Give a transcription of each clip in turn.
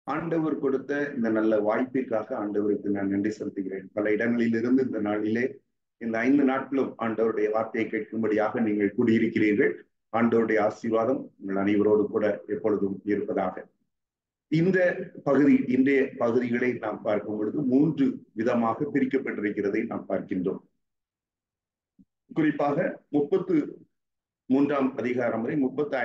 ஆண்டவர் கொடுத்த இந்த நல்ல வாய்ப்பிற்காக ஆண்டவருக்கு நான் நன்றி செலுத்துகிறேன். பல இடங்களில் இருந்து இந்த நாளிலே இந்த 5 நாட்களும் ஆண்டவருடைய வார்த்தையை கேட்கும்படியாக நீங்கள் கூடியிருக்கிறீர்கள். ஆண்டவருடைய ஆசீர்வாதம் உங்கள் அனைவரோடு கூட எப்பொழுதும் இருப்பதாக. இந்த இன்றைய பகுதிகளை நாம் பார்க்கும் பொழுது 3 விதமாக பிரிக்கப்பட்டிருக்கிறதை நாம் பார்க்கின்றோம். குறிப்பாக 33ஆம் அதிகாரம் வரை,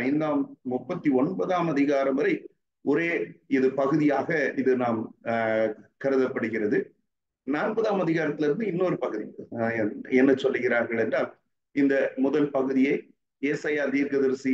39ஆம் அதிகாரம் வரை ஒரே இது பகுதியாக இது நாம் கருதப்படுகிறது. 40ஆம் அதிகாரத்திலிருந்து இன்னொரு பகுதி என்ன சொல்லுகிறார்கள் என்றால், இந்த முதல் பகுதியை ஏசாயா தீர்க்கதரிசி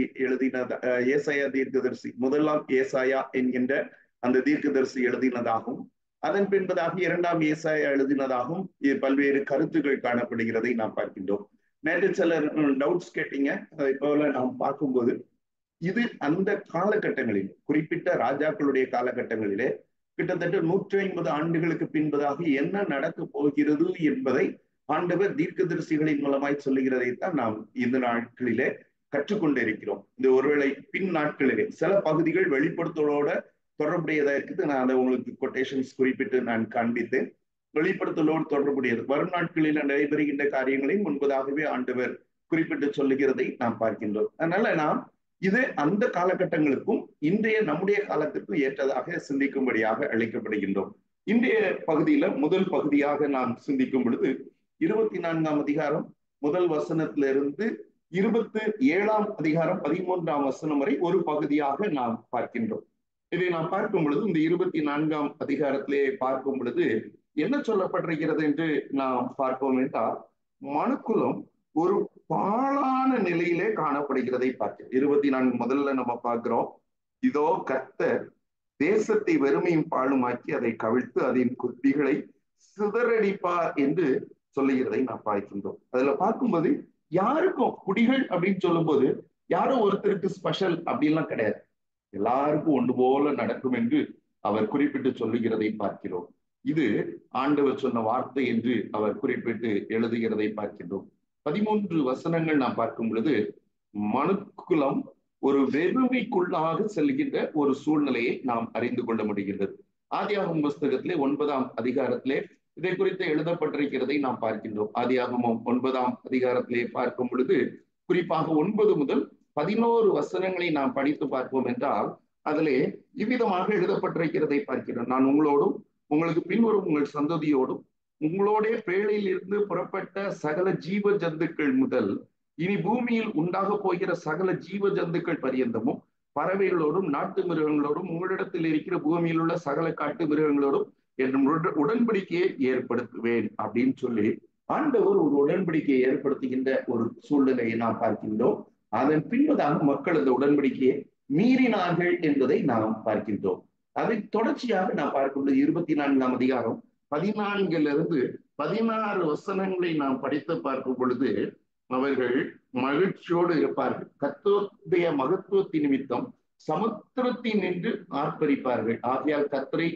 ஏசாயா தீர்க்கதரிசி முதலாம் ஏசாயா என்கின்ற அந்த தீர்க்கதரிசி எழுதினதாகவும், அதன் பின்பதாக 2ஆம் ஏசாயா எழுதினதாகவும் பல்வேறு கருத்துக்கள் காணப்படுகிறதை நாம் பார்க்கின்றோம். நேற்று சிலர் டவுட்ஸ் கேட்டீங்க. அதை போல நாம் பார்க்கும்போது இது அந்த காலகட்டங்களில், குறிப்பிட்ட ராஜாக்களுடைய காலகட்டங்களிலே கிட்டத்தட்ட 150 ஆண்டுகளுக்கு பின்பதாக என்ன நடக்க போகிறது என்பதை ஆண்டவர் தீர்க்கதரிசிகளின் மூலமாய் சொல்லுகிறதைத்தான் நாம் இந்த நாட்களிலே கற்றுக்கொண்டிருக்கிறோம். இந்த ஒருவேளை பின் நாட்களிலே சில பகுதிகள் வெளிப்படுத்தலோட தொடர்புடையதா இருக்குது. நான் அதை உங்களுக்கு கொட்டேஷன்ஸ் குறிப்பிட்டு நான் காண்பித்தேன். வெளிப்படுத்தலோடு தொடர்புடையது வரும் நாட்களில் நடைபெறுகின்ற காரியங்களை முன்பதாகவே ஆண்டவர் குறிப்பிட்டு சொல்லுகிறதை நாம் பார்க்கின்றோம். அதனால நாம் இது அந்த காலகட்டங்களுக்கும் இன்றைய நம்முடைய காலத்திற்கும் ஏற்றதாக சிந்திக்கும்படியாக அழைக்கப்படுகின்றோம். இன்றைய பகுதியில முதல் பகுதியாக நாம் சிந்திக்கும் பொழுது 24ஆம் அதிகாரம் முதல் வசனத்திலிருந்து 27ஆம் அதிகாரம் 13ஆம் வசனம் வரை ஒரு பகுதியாக நாம் பார்க்கின்றோம். இதை நாம் பார்க்கும் பொழுது இந்த 24ஆம் அதிகாரத்திலே பார்க்கும் பொழுது என்ன சொல்லப்பட்டிருக்கிறது என்று நாம் பார்ப்போம் என்றால், மனுக்குலம் ஒரு பாழான நிலையிலே காணப்படுகிறதை பார்க்கிறோம். 24 முதல்ல நம்ம பார்க்கிறோம், இதோ கர்த்தர் தேசத்தை வெறுமையும் பாழுமாக்கி அதை கவிழ்த்து அதன் குட்டிகளை சிதறடிப்பார் என்று சொல்லுகிறதை நாம் பார்க்கின்றோம். அதுல பார்க்கும்போது யாருக்கும் குடிகள் அப்படின்னு சொல்லும் போது யாரும் ஒருத்தருக்கு ஸ்பெஷல் அப்படின்லாம் கிடையாது. எல்லாருக்கும் ஒன்று போல நடக்கும் என்று அவர் குறிப்பிட்டு சொல்லுகிறதை பார்க்கிறோம். இது ஆண்டவர் சொன்ன வார்த்தை என்று அவர் குறிப்பிட்டு எழுதுகிறதை பார்க்கின்றோம். 13 வசனங்கள் நாம் பார்க்கும் பொழுது மனுக்குலம் ஒரு வெறுமைக்குள்ளாக செல்கின்ற ஒரு சூழ்நிலையை நாம் அறிந்து கொள்ள முடிகின்றது. ஆதியாகமம் புஸ்தகத்திலே 9ஆம் அதிகாரத்திலே இதை குறித்து எழுதப்பட்டிருக்கிறதை நாம் பார்க்கின்றோம். ஆதியாகமம் 9ஆம் அதிகாரத்திலே பார்க்கும் பொழுது குறிப்பாக 9 முதல் 11 வசனங்களை நாம் படித்து பார்ப்போம் என்றால் அதிலே இவ்விதமாக எழுதப்பட்டிருக்கிறதை பார்க்கிறோம். நான் உங்களோடும் உங்களுக்கு பின்வரும் உங்கள் சந்ததியோடும் உங்களோட பேழையில் இருந்து புறப்பட்ட சகல ஜீவ ஜந்துக்கள் முதல் இனி பூமியில் உண்டாக போகிற சகல ஜீவ ஜந்துக்கள் பரியந்தமும் பறவைகளோடும் நாட்டு மிருகங்களோடும் உங்களிடத்தில் இருக்கிற பூமியில் உள்ள சகல காட்டு மிருகங்களோடும் என் உடன்படிக்கையை ஏற்படுத்துவேன் அப்படின்னு சொல்லி ஆண்டவர் ஒரு உடன்படிக்கையை ஏற்படுத்துகின்ற ஒரு சூழ்நிலையை நாம் பார்க்கின்றோம். அதன் பின்பதாக மக்கள் அந்த உடன்படிக்கையை மீறினார்கள் என்பதை நாம் பார்க்கின்றோம். அதை தொடர்ச்சியாக நாம் பார்க்கும்போது 24ஆம் அதிகாரம் 14 16 வசனங்களை நாம் படித்து பார்க்கும் பொழுது அவர்கள் மகிழ்ச்சியோடு இருப்பார்கள். கர்த்தருடைய மகத்துவத்தின் நிமித்தம் சமுத்திரத்தின் நின்று ஆர்ப்பரிப்பார்கள். ஆகையால் கர்த்தரை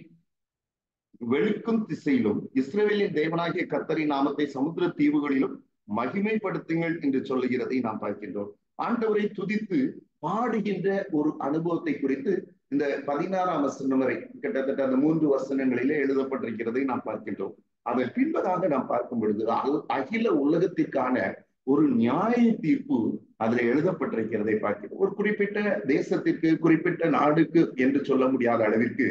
வெளிக்கும் திசையிலும் இஸ்ரவேலின் தேவனாகிய கர்த்தரின் நாமத்தை சமுத்திர தீவுகளிலும் மகிமைப்படுத்துங்கள் என்று சொல்லுகிறதை நாம் பார்க்கின்றோம். ஆண்டவரை துதித்து பாடுகின்ற ஒரு அனுபவத்தை குறித்து இந்த 16ஆம் வசனம் வரை கிட்டத்தட்ட அந்த 3 வசனங்களிலே எழுதப்பட்டிருக்கிறதை நாம் பார்க்கின்றோம். அதன் பின்பதாக நாம் பார்க்கும் பொழுது அகில உலகத்திற்கான ஒரு நியாய தீர்ப்பு அதில் எழுதப்பட்டிருக்கிறதை பார்க்கிறோம். ஒரு குறிப்பிட்ட தேசத்திற்கு, குறிப்பிட்ட நாடுக்கு என்று சொல்ல முடியாத அளவிற்கு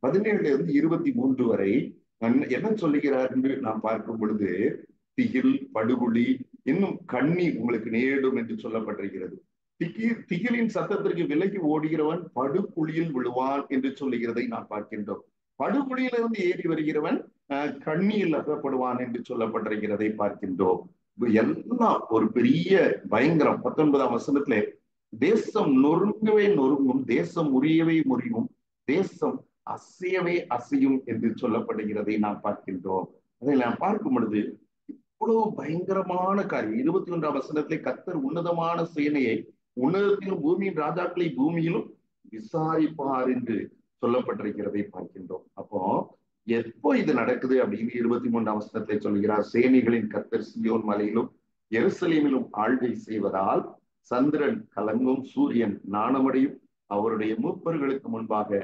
17 இருந்து 23 வரை என்ன சொல்லுகிறார் என்று நாம் பார்க்கும் பொழுது திகில், படுகுழி, இன்னும் கண்ணி உங்களுக்கு நேரிடும் என்று சொல்லப்பட்டிருக்கிறது. திகிலின் சத்தத்திற்கு விலகி ஓடுகிறவன் படுகுழியில் விழுவான் என்று சொல்லுகிறதை நாம் பார்க்கின்றோம். படுகுழியிலிருந்து ஏறி வருகிறவன் கண்ணியில் அகப்படுவான் என்று சொல்லப்பட்டிருக்கிறதை பார்க்கின்றோம். எல்லாம் ஒரு பெரிய பயங்கரம். 19ஆம் வசனத்திலே தேசம் நொறுங்கவே நொறுங்கும், தேசம் முறியவே முறியும், தேசம் அசையவே அசையும் என்று சொல்லப்படுகிறதை நாம் பார்க்கின்றோம். அதை நாம் பார்க்கும் பொழுது இவ்வளவு பயங்கரமான காரியம். 21ஆம் வசனத்திலே கர்த்தர் உன்னதமான சேனையை உன்னதத்திலும் பூமியின் ராஜாக்களை பூமியிலும் விசாரிப்பார் என்று சொல்லப்பட்டிருக்கிறதை பார்க்கின்றோம். அப்போ எப்போ இது நடக்குது அப்படின்னு 23ஆம் வசனத்திலே சொல்கிறார், சேனைகளின் கர்த்தர் சீயோன் மலையிலும் எருசலேமிலும் ஆள்கை செய்வதால் சந்திரன் கலங்கும், சூரியன் நாணமடையும், அவருடைய மூப்பர்களுக்கு முன்பாக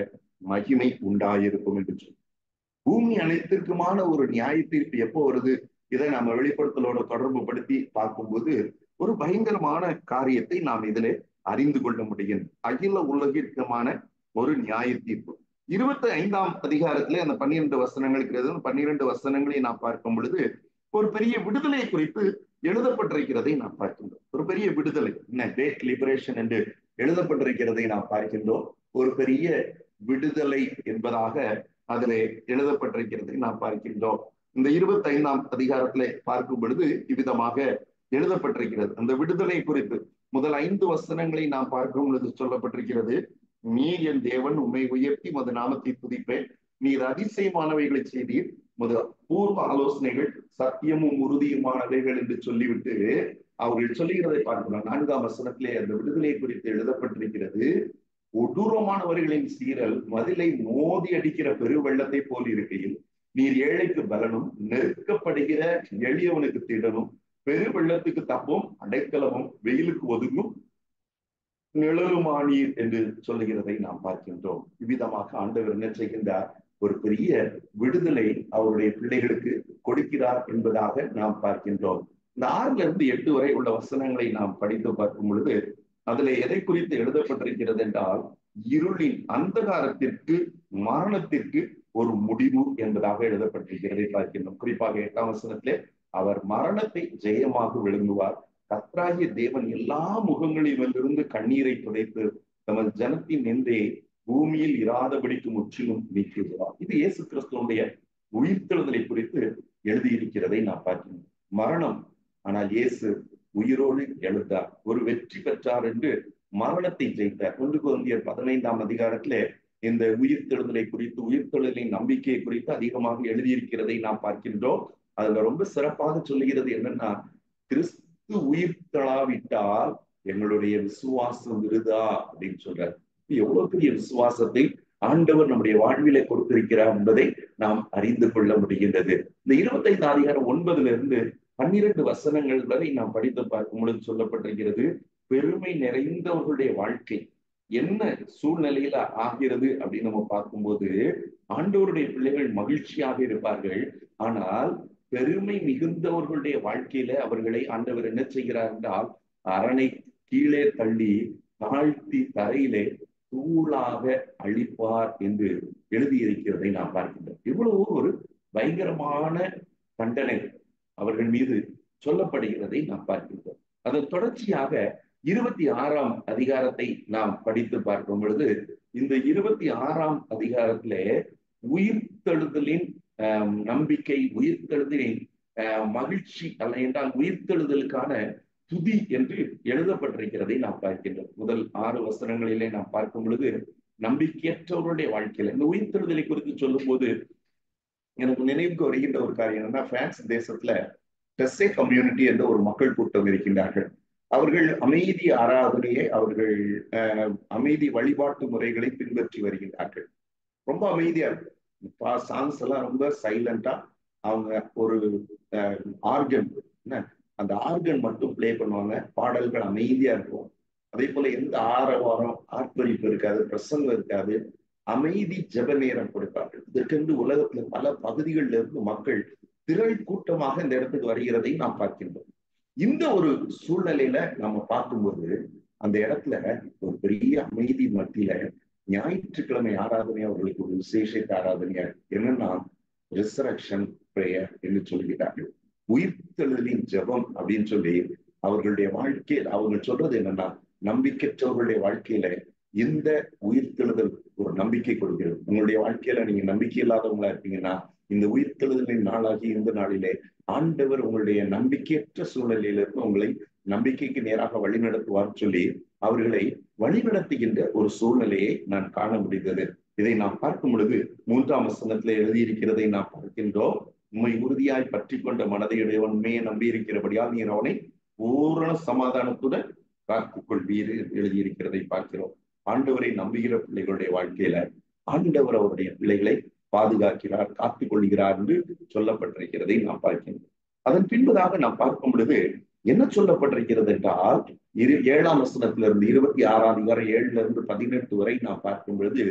மகிமை உண்டாயிருக்கும் என்று சொல்லி, பூமி அனைத்திற்குமான ஒரு நியாய தீர்ப்பு எப்போ வருது? இதை நாம வெளிப்படுத்தலோட தொடர்பு படுத்தி பார்க்கும்போது ஒரு பயங்கரமான காரியத்தை நாம் இதில் அறிந்து கொள்ள முடியும். அகில உலகிற்குமான ஒரு நியாய தீர்ப்பு 25ஆம் அதிகாரத்திலே அந்த 12 வசனங்கள் இருக்கிறது. 12 வசனங்களை நாம் பார்க்கும் பொழுது ஒரு பெரிய விடுதலை குறித்து எழுதப்பட்டிருக்கிறதை நாம் பார்க்கின்றோம். ஒரு பெரிய விடுதலை, கிரேட் லிபரேஷன் என்று எழுதப்பட்டிருக்கிறதை நாம் பார்க்கின்றோம். ஒரு பெரிய விடுதலை என்பதாக அதிலே எழுதப்பட்டிருக்கிறதை நாம் பார்க்கின்றோம். இந்த 25ஆம் அதிகாரத்திலே பார்க்கும் பொழுது இவ்விதமாக எழுதப்பட்டிருக்கிறது. அந்த விடுதலை குறித்து முதல் 5 வசனங்களை நாம் பார்க்கும் பொழுது சொல்லப்பட்டிருக்கிறது. நீர் என் தேவன், உம்மை உயர்த்தி மது நாமத்தை துதிப்பேன், நீர் அதிசயமானவைகளை செய்தீர், மது பூர்வ ஆலோசனைகள் சத்தியமும் உறுதியுமானவைகள் என்று சொல்லிவிட்டு அவர்கள் சொல்லுகிறதை பார்க்கலாம். 4ஆம் வசனத்திலே அந்த விடுதலை குறித்து எழுதப்பட்டிருக்கிறது. கொடூரமானவர்களின் சீரல் மதிலை மோதி அடிக்கிற பெருவெள்ளத்தை போல் இருக்கையில் நீர் ஏழைக்கு பலனும் நெருக்கப்படுகிற எளியவனுக்கு திடனும் பெருவெள்ளத்துக்கு தப்பும் அடைக்கலமும் வெயிலுக்கு ஒதுங்கும் நிழலுமானீர் என்று சொல்லுகிறதை நாம் பார்க்கின்றோம். இவ்விதமாக ஆண்டவர் என்ன செய்கின்றார்? ஒரு பெரிய விடுதலை அவருடைய பிள்ளைகளுக்கு கொடுக்கிறார் என்பதாக நாம் பார்க்கின்றோம். இந்த 6 to 8 வரை உள்ள வசனங்களை நாம் படித்து பார்க்கும் பொழுது அதுல எதை குறித்து எழுதப்பட்டிருக்கிறது என்றால், இருளின் அந்தகாரத்திற்கு மரணத்திற்கு ஒரு முடிவு என்பதாக எழுதப்பட்டிருக்கிறதை பார்க்கின்றோம். குறிப்பாக 8ஆம் வசனத்திலே அவர் மரணத்தை ஜெயமாக விளங்குவார், கர்த்தராகிய தேவன் எல்லா முகங்களிலிருந்து கண்ணீரை துடைத்து தமது ஜனத்தின் நிந்தையை பூமியில் இராதபடிக்கு முற்றிலும் நீக்குகிறார். இது இயேசு கிறிஸ்துவனுடைய உயிர்த்தெழுதலை குறித்து எழுதியிருக்கிறதை நாம் பார்க்கிறோம். மரணம், ஆனால் இயேசு உயிரோடு எழுந்தார், ஒரு வெற்றி பெற்றார் என்று மரணத்தை ஜெயித்தார். 1 கொரிந்தியர் 15ஆம் அதிகாரத்திலே இந்த உயிர்த்தெழுதலை குறித்து, உயிர்த்தெழுதலின் நம்பிக்கையை குறித்து அதிகமாக எழுதியிருக்கிறதை நாம் பார்க்கின்றோம். அதுல ரொம்ப சிறப்பாக சொல்லுகிறது என்னன்னா, கிறிஸ்து உயிர்த்தெழாவிட்டால் எங்களுடைய விசுவாசம் விருதா அப்படின்னு சொல்றார். எவ்வளவு பெரிய விசுவாசத்தை ஆண்டவர் நம்முடைய வாழ்விலே கொடுத்திருக்கிறார் என்பதை நாம் அறிந்து கொள்ள முடிகின்றது. இந்த 25 அதிகாரம் 9 to 12 வசனங்கள் வரை நாம் படித்து பார்க்கும் பொழுது சொல்லப்பட்டிருக்கிறது. பெருமை நிறைந்தவர்களுடைய வாழ்க்கை என்ன சூழ்நிலையில ஆகிறது அப்படின்னு நம்ம பார்க்கும்போது, ஆண்டவருடைய பிள்ளைகள் மகிழ்ச்சியாக இருப்பார்கள். ஆனால் பெருமை மிகுந்தவர்களுடைய வாழ்க்கையில அவர்களை ஆண்டவர் என்ன செய்கிறார் என்றால், அரணை கீழே தள்ளி தாழ்த்தி தரையிலே தூளாக அழிப்பார் என்று எழுதியிருக்கிறதை நாம் பார்க்கின்றோம். இவ்வளவு ஒரு பயங்கரமான தண்டனை அவர்கள் மீது சொல்லப்படுகிறதை நாம் பார்க்கின்றோம். அதன் தொடர்ச்சியாக 26ஆம் அதிகாரத்தை நாம் படித்து பார்க்கும் பொழுது, இந்த 26ஆம் அதிகாரத்திலே உயிர்த்தெழுதலின் நம்பிக்கை, உயிர்த்தெழுதலின் மகிழ்ச்சி அல்ல என்றால் உயிர்த்தெழுதலுக்கான துதி என்று எழுதப்பட்டிருக்கிறதை நாம் பார்க்கின்றோம். முதல் 6 வசனங்களிலே நாம் பார்க்கும் பொழுது நம்பிக்கையற்றவருடைய வாழ்க்கையில இந்த உயிர்த்தெழுதலை குறித்து சொல்லும் போது எனக்கு நினைவுக்கு வருகின்ற ஒரு காரியம் என்னன்னா, பிரான்ஸ் தேசத்துல டெஸ்ஸே கம்யூனிட்டி என்ற ஒரு மக்கள் கூட்டம் இருக்கின்றார்கள். அவர்கள் அமைதி ஆராதனையை, அவர்கள் அமைதி வழிபாட்டு முறைகளை பின்பற்றி வருகின்றார்கள். ரொம்ப அமைதியா இருக்கு. சாங்ஸ் எல்லாம் ரொம்ப சைலண்டா, அவங்க ஒரு ஆர்கன், அந்த ஆர்கன் மட்டும் பிளே பண்ணுவாங்க, பாடல்கள் அமைதியா இருக்கும். அதே போல எந்த ஆரவாரம் ஆர்ப்பரிப்பு இருக்காது, பிரசங்கம் இருக்காது, அமைதி ஜெப நேரம் கொடுப்பார்கள். இதற்கென்று உலகத்துல பல பகுதிகளில் இருந்து மக்கள் திரள் கூட்டமாக இந்த இடத்துக்கு வருகிறதை நாம் பார்க்கின்றோம். இந்த ஒரு சூழ்நிலையில நம்ம பார்க்கும்போது அந்த இடத்துல ஒரு பெரிய அமைதி மத்தியில ஞாயிற்றுக்கிழமை ஆராதனை அவர்களுக்கு ஒரு விசேஷ ஆராதனையா என்னன்னா ரிசரக்ஷன் பிரேயர் என்று சொல்கிறார்கள். உயிர்த்தெழுதலின் ஜெபம் அப்படின்னு சொல்லி அவர்களுடைய வாழ்க்கையில் அவங்க சொல்றது என்னன்னா, நம்பிக்கையற்றவர்களுடைய வாழ்க்கையில இந்த உயிர்த்தெழுதல் ஒரு நம்பிக்கை கொடுக்கிறது. உங்களுடைய வாழ்க்கையில நீங்க நம்பிக்கை இல்லாதவங்களா இருப்பீங்கன்னா, இந்த உயிர்த்தெழுதலின் நாளாகி இந்த நாளிலே ஆண்டவர் உங்களுடைய நம்பிக்கையற்ற சூழ்நிலையிலிருந்து உங்களை நம்பிக்கைக்கு நேராக வழிநடத்துவார் சொல்லி அவர்களை வழிநடத்துகின்ற ஒரு சூழ்நிலையை நான் காண முடிந்தது. இதை நாம் பார்க்கும் பொழுது 3ஆம் வசனத்திலே எழுதியிருக்கிறதை நாம் பார்க்கின்றோம். உண்மை உறுதியாய் பற்றி கொண்ட மனதையுடையவன் உண்மையை நம்பி இருக்கிறபடியால் நீர் அவனை பூரண சமாதானத்துடன் காத்துக் கொள்வீர் எழுதியிருக்கிறதை பார்க்கிறோம். ஆண்டவரை நம்புகிற பிள்ளைகளுடைய வாழ்க்கையில ஆண்டவர் அவருடைய பிள்ளைகளை பாதுகாக்கிறார், காத்துக் கொள்கிறார் என்று சொல்லப்பட்டிருக்கிறதை நாம் பார்க்கின்றோம். அதன் பின்பதாக நாம் பார்க்கும் பொழுது என்ன சொல்லப்பட்டிருக்கிறது என்றால், 7ஆம் வசனத்திலிருந்து 26ஆம் அதிகாரம் 7 to 18 வரை நாம் பார்க்கும் பொழுது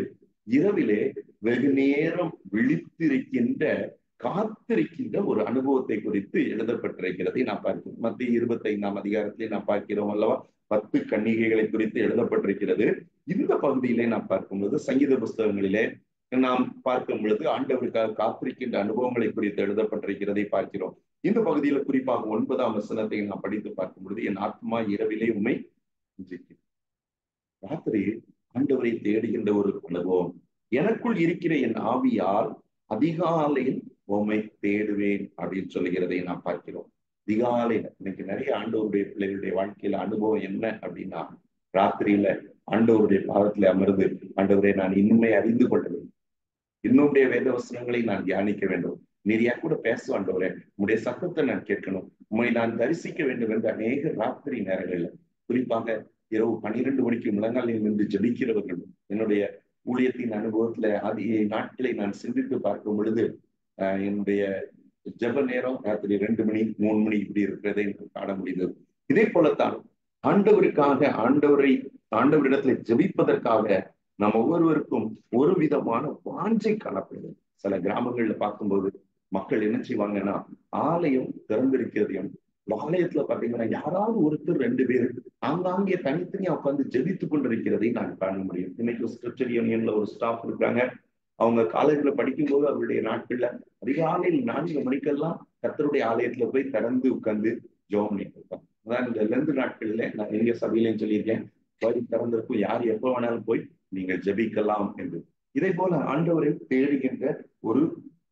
இரவிலே வெகு நேரம் விழித்திருக்கின்ற காத்திருக்கின்ற ஒரு அனுபவத்தை குறித்து எழுதப்பட்டிருக்கிறதை நாம் பார்க்கிறோம். மத்திய 25ஆம் அதிகாரத்திலே நாம் பார்க்கிறோம் அல்லவா, 10 கன்னிகைகளை குறித்து எழுதப்பட்டிருக்கிறது. இந்த பகுதியிலே நாம் பார்க்கும்போது சங்கீத புஸ்தகங்களிலே நாம் பார்க்கும் பொழுது ஆண்டவருக்காக காத்திருக்கின்ற அனுபவங்களை குறித்து எழுதப்பட்டிருக்கிறதை பார்க்கிறோம். இந்த பகுதியில குறிப்பாக 9ஆம் வசனத்தை நாம் படித்து பார்க்கும் பொழுது, என் ஆத்மா இரவிலே உம்மை பூஜிக்கும். ராத்திரி ஆண்டவரை தேடுகின்ற ஒரு அனுபவம். எனக்குள் இருக்கிற என் ஆவியால் அதிகாலையில் உம்மை தேடுவேன் அப்படின்னு சொல்லுகிறதை நாம் பார்க்கிறோம். அதிகாலையில இன்னைக்கு நிறைய ஆண்டவருடைய பிள்ளைகளுடைய வாழ்க்கையில அனுபவம் என்ன அப்படின்னா, ராத்திரியில ஆண்டவருடைய பாதத்துல அமர்ந்து, ஆண்டவரை நான் இன்னுமே அறிந்து கொள்ள வேண்டும், இன்னுடைய வேத வசனங்களை நான் தியானிக்க வேண்டும், நீர் என் கூட பேச ஆண்டவரே, உம்முடைய சத்தத்தை நான் கேட்கணும், உம்மை நான் தரிசிக்க வேண்டும் என்று அநேக ராத்திரி நேரங்கள்ல, குறிப்பாக இரவு 12 மணிக்கு முழங்காலில் நின்று ஜபிக்கிறவர்கள், என்னுடைய ஊழியத்தின் அனுபவத்துல ஆதி நாட்களை நான் சிந்தித்து பார்க்கும் பொழுது என்னுடைய ஜப நேரம் ராத்திரி 2 மணி 3 மணி இப்படி இருக்கிறதை காண முடிந்தது. இதே போலத்தான் ஆண்டவருக்காக ஆண்டவரிடத்துல ஜபிப்பதற்காக நம்ம ஒவ்வொருவருக்கும் ஒரு விதமான வாஞ்சை காணப்படுது. சில கிராமங்கள்ல பார்க்கும்போது மக்கள் என்ன செய்வாங்கன்னா, ஆலயம் திறந்திருக்கிறதையும், ஆலயத்துல பாத்தீங்கன்னா யாராவது ஒருத்தர் 2 பேர் ஆங்காங்கே தனித்தனியா உட்கார்ந்து ஜெபித்துக் கொண்டிருக்கிறதை நான் காண முடியும். இன்னைக்கு ஸ்கிரிப்சர் யூனியன்ல ஒரு ஸ்டாஃப் இருக்காங்க. அவங்க காலேஜ்ல படிக்கும்போது அவருடைய நாட்கள்ல அதிகாலையில் 4 மணிக்கெல்லாம் கர்த்தருடைய ஆலயத்துல போய் திறந்து உட்கார்ந்து ஜெபம் பண்ணிட்டு இருப்பாங்க. அதான் இந்த லெந்து நாட்கள்ல நான் எங்க சபையிலையும் சொல்லியிருக்கேன், வழி திறந்திருக்கும், யார் எப்ப வேணாலும் போய் நீங்கள் ஜெபிக்கலாம் என்று. இதே போல ஆண்டவரை தேடுகின்ற ஒரு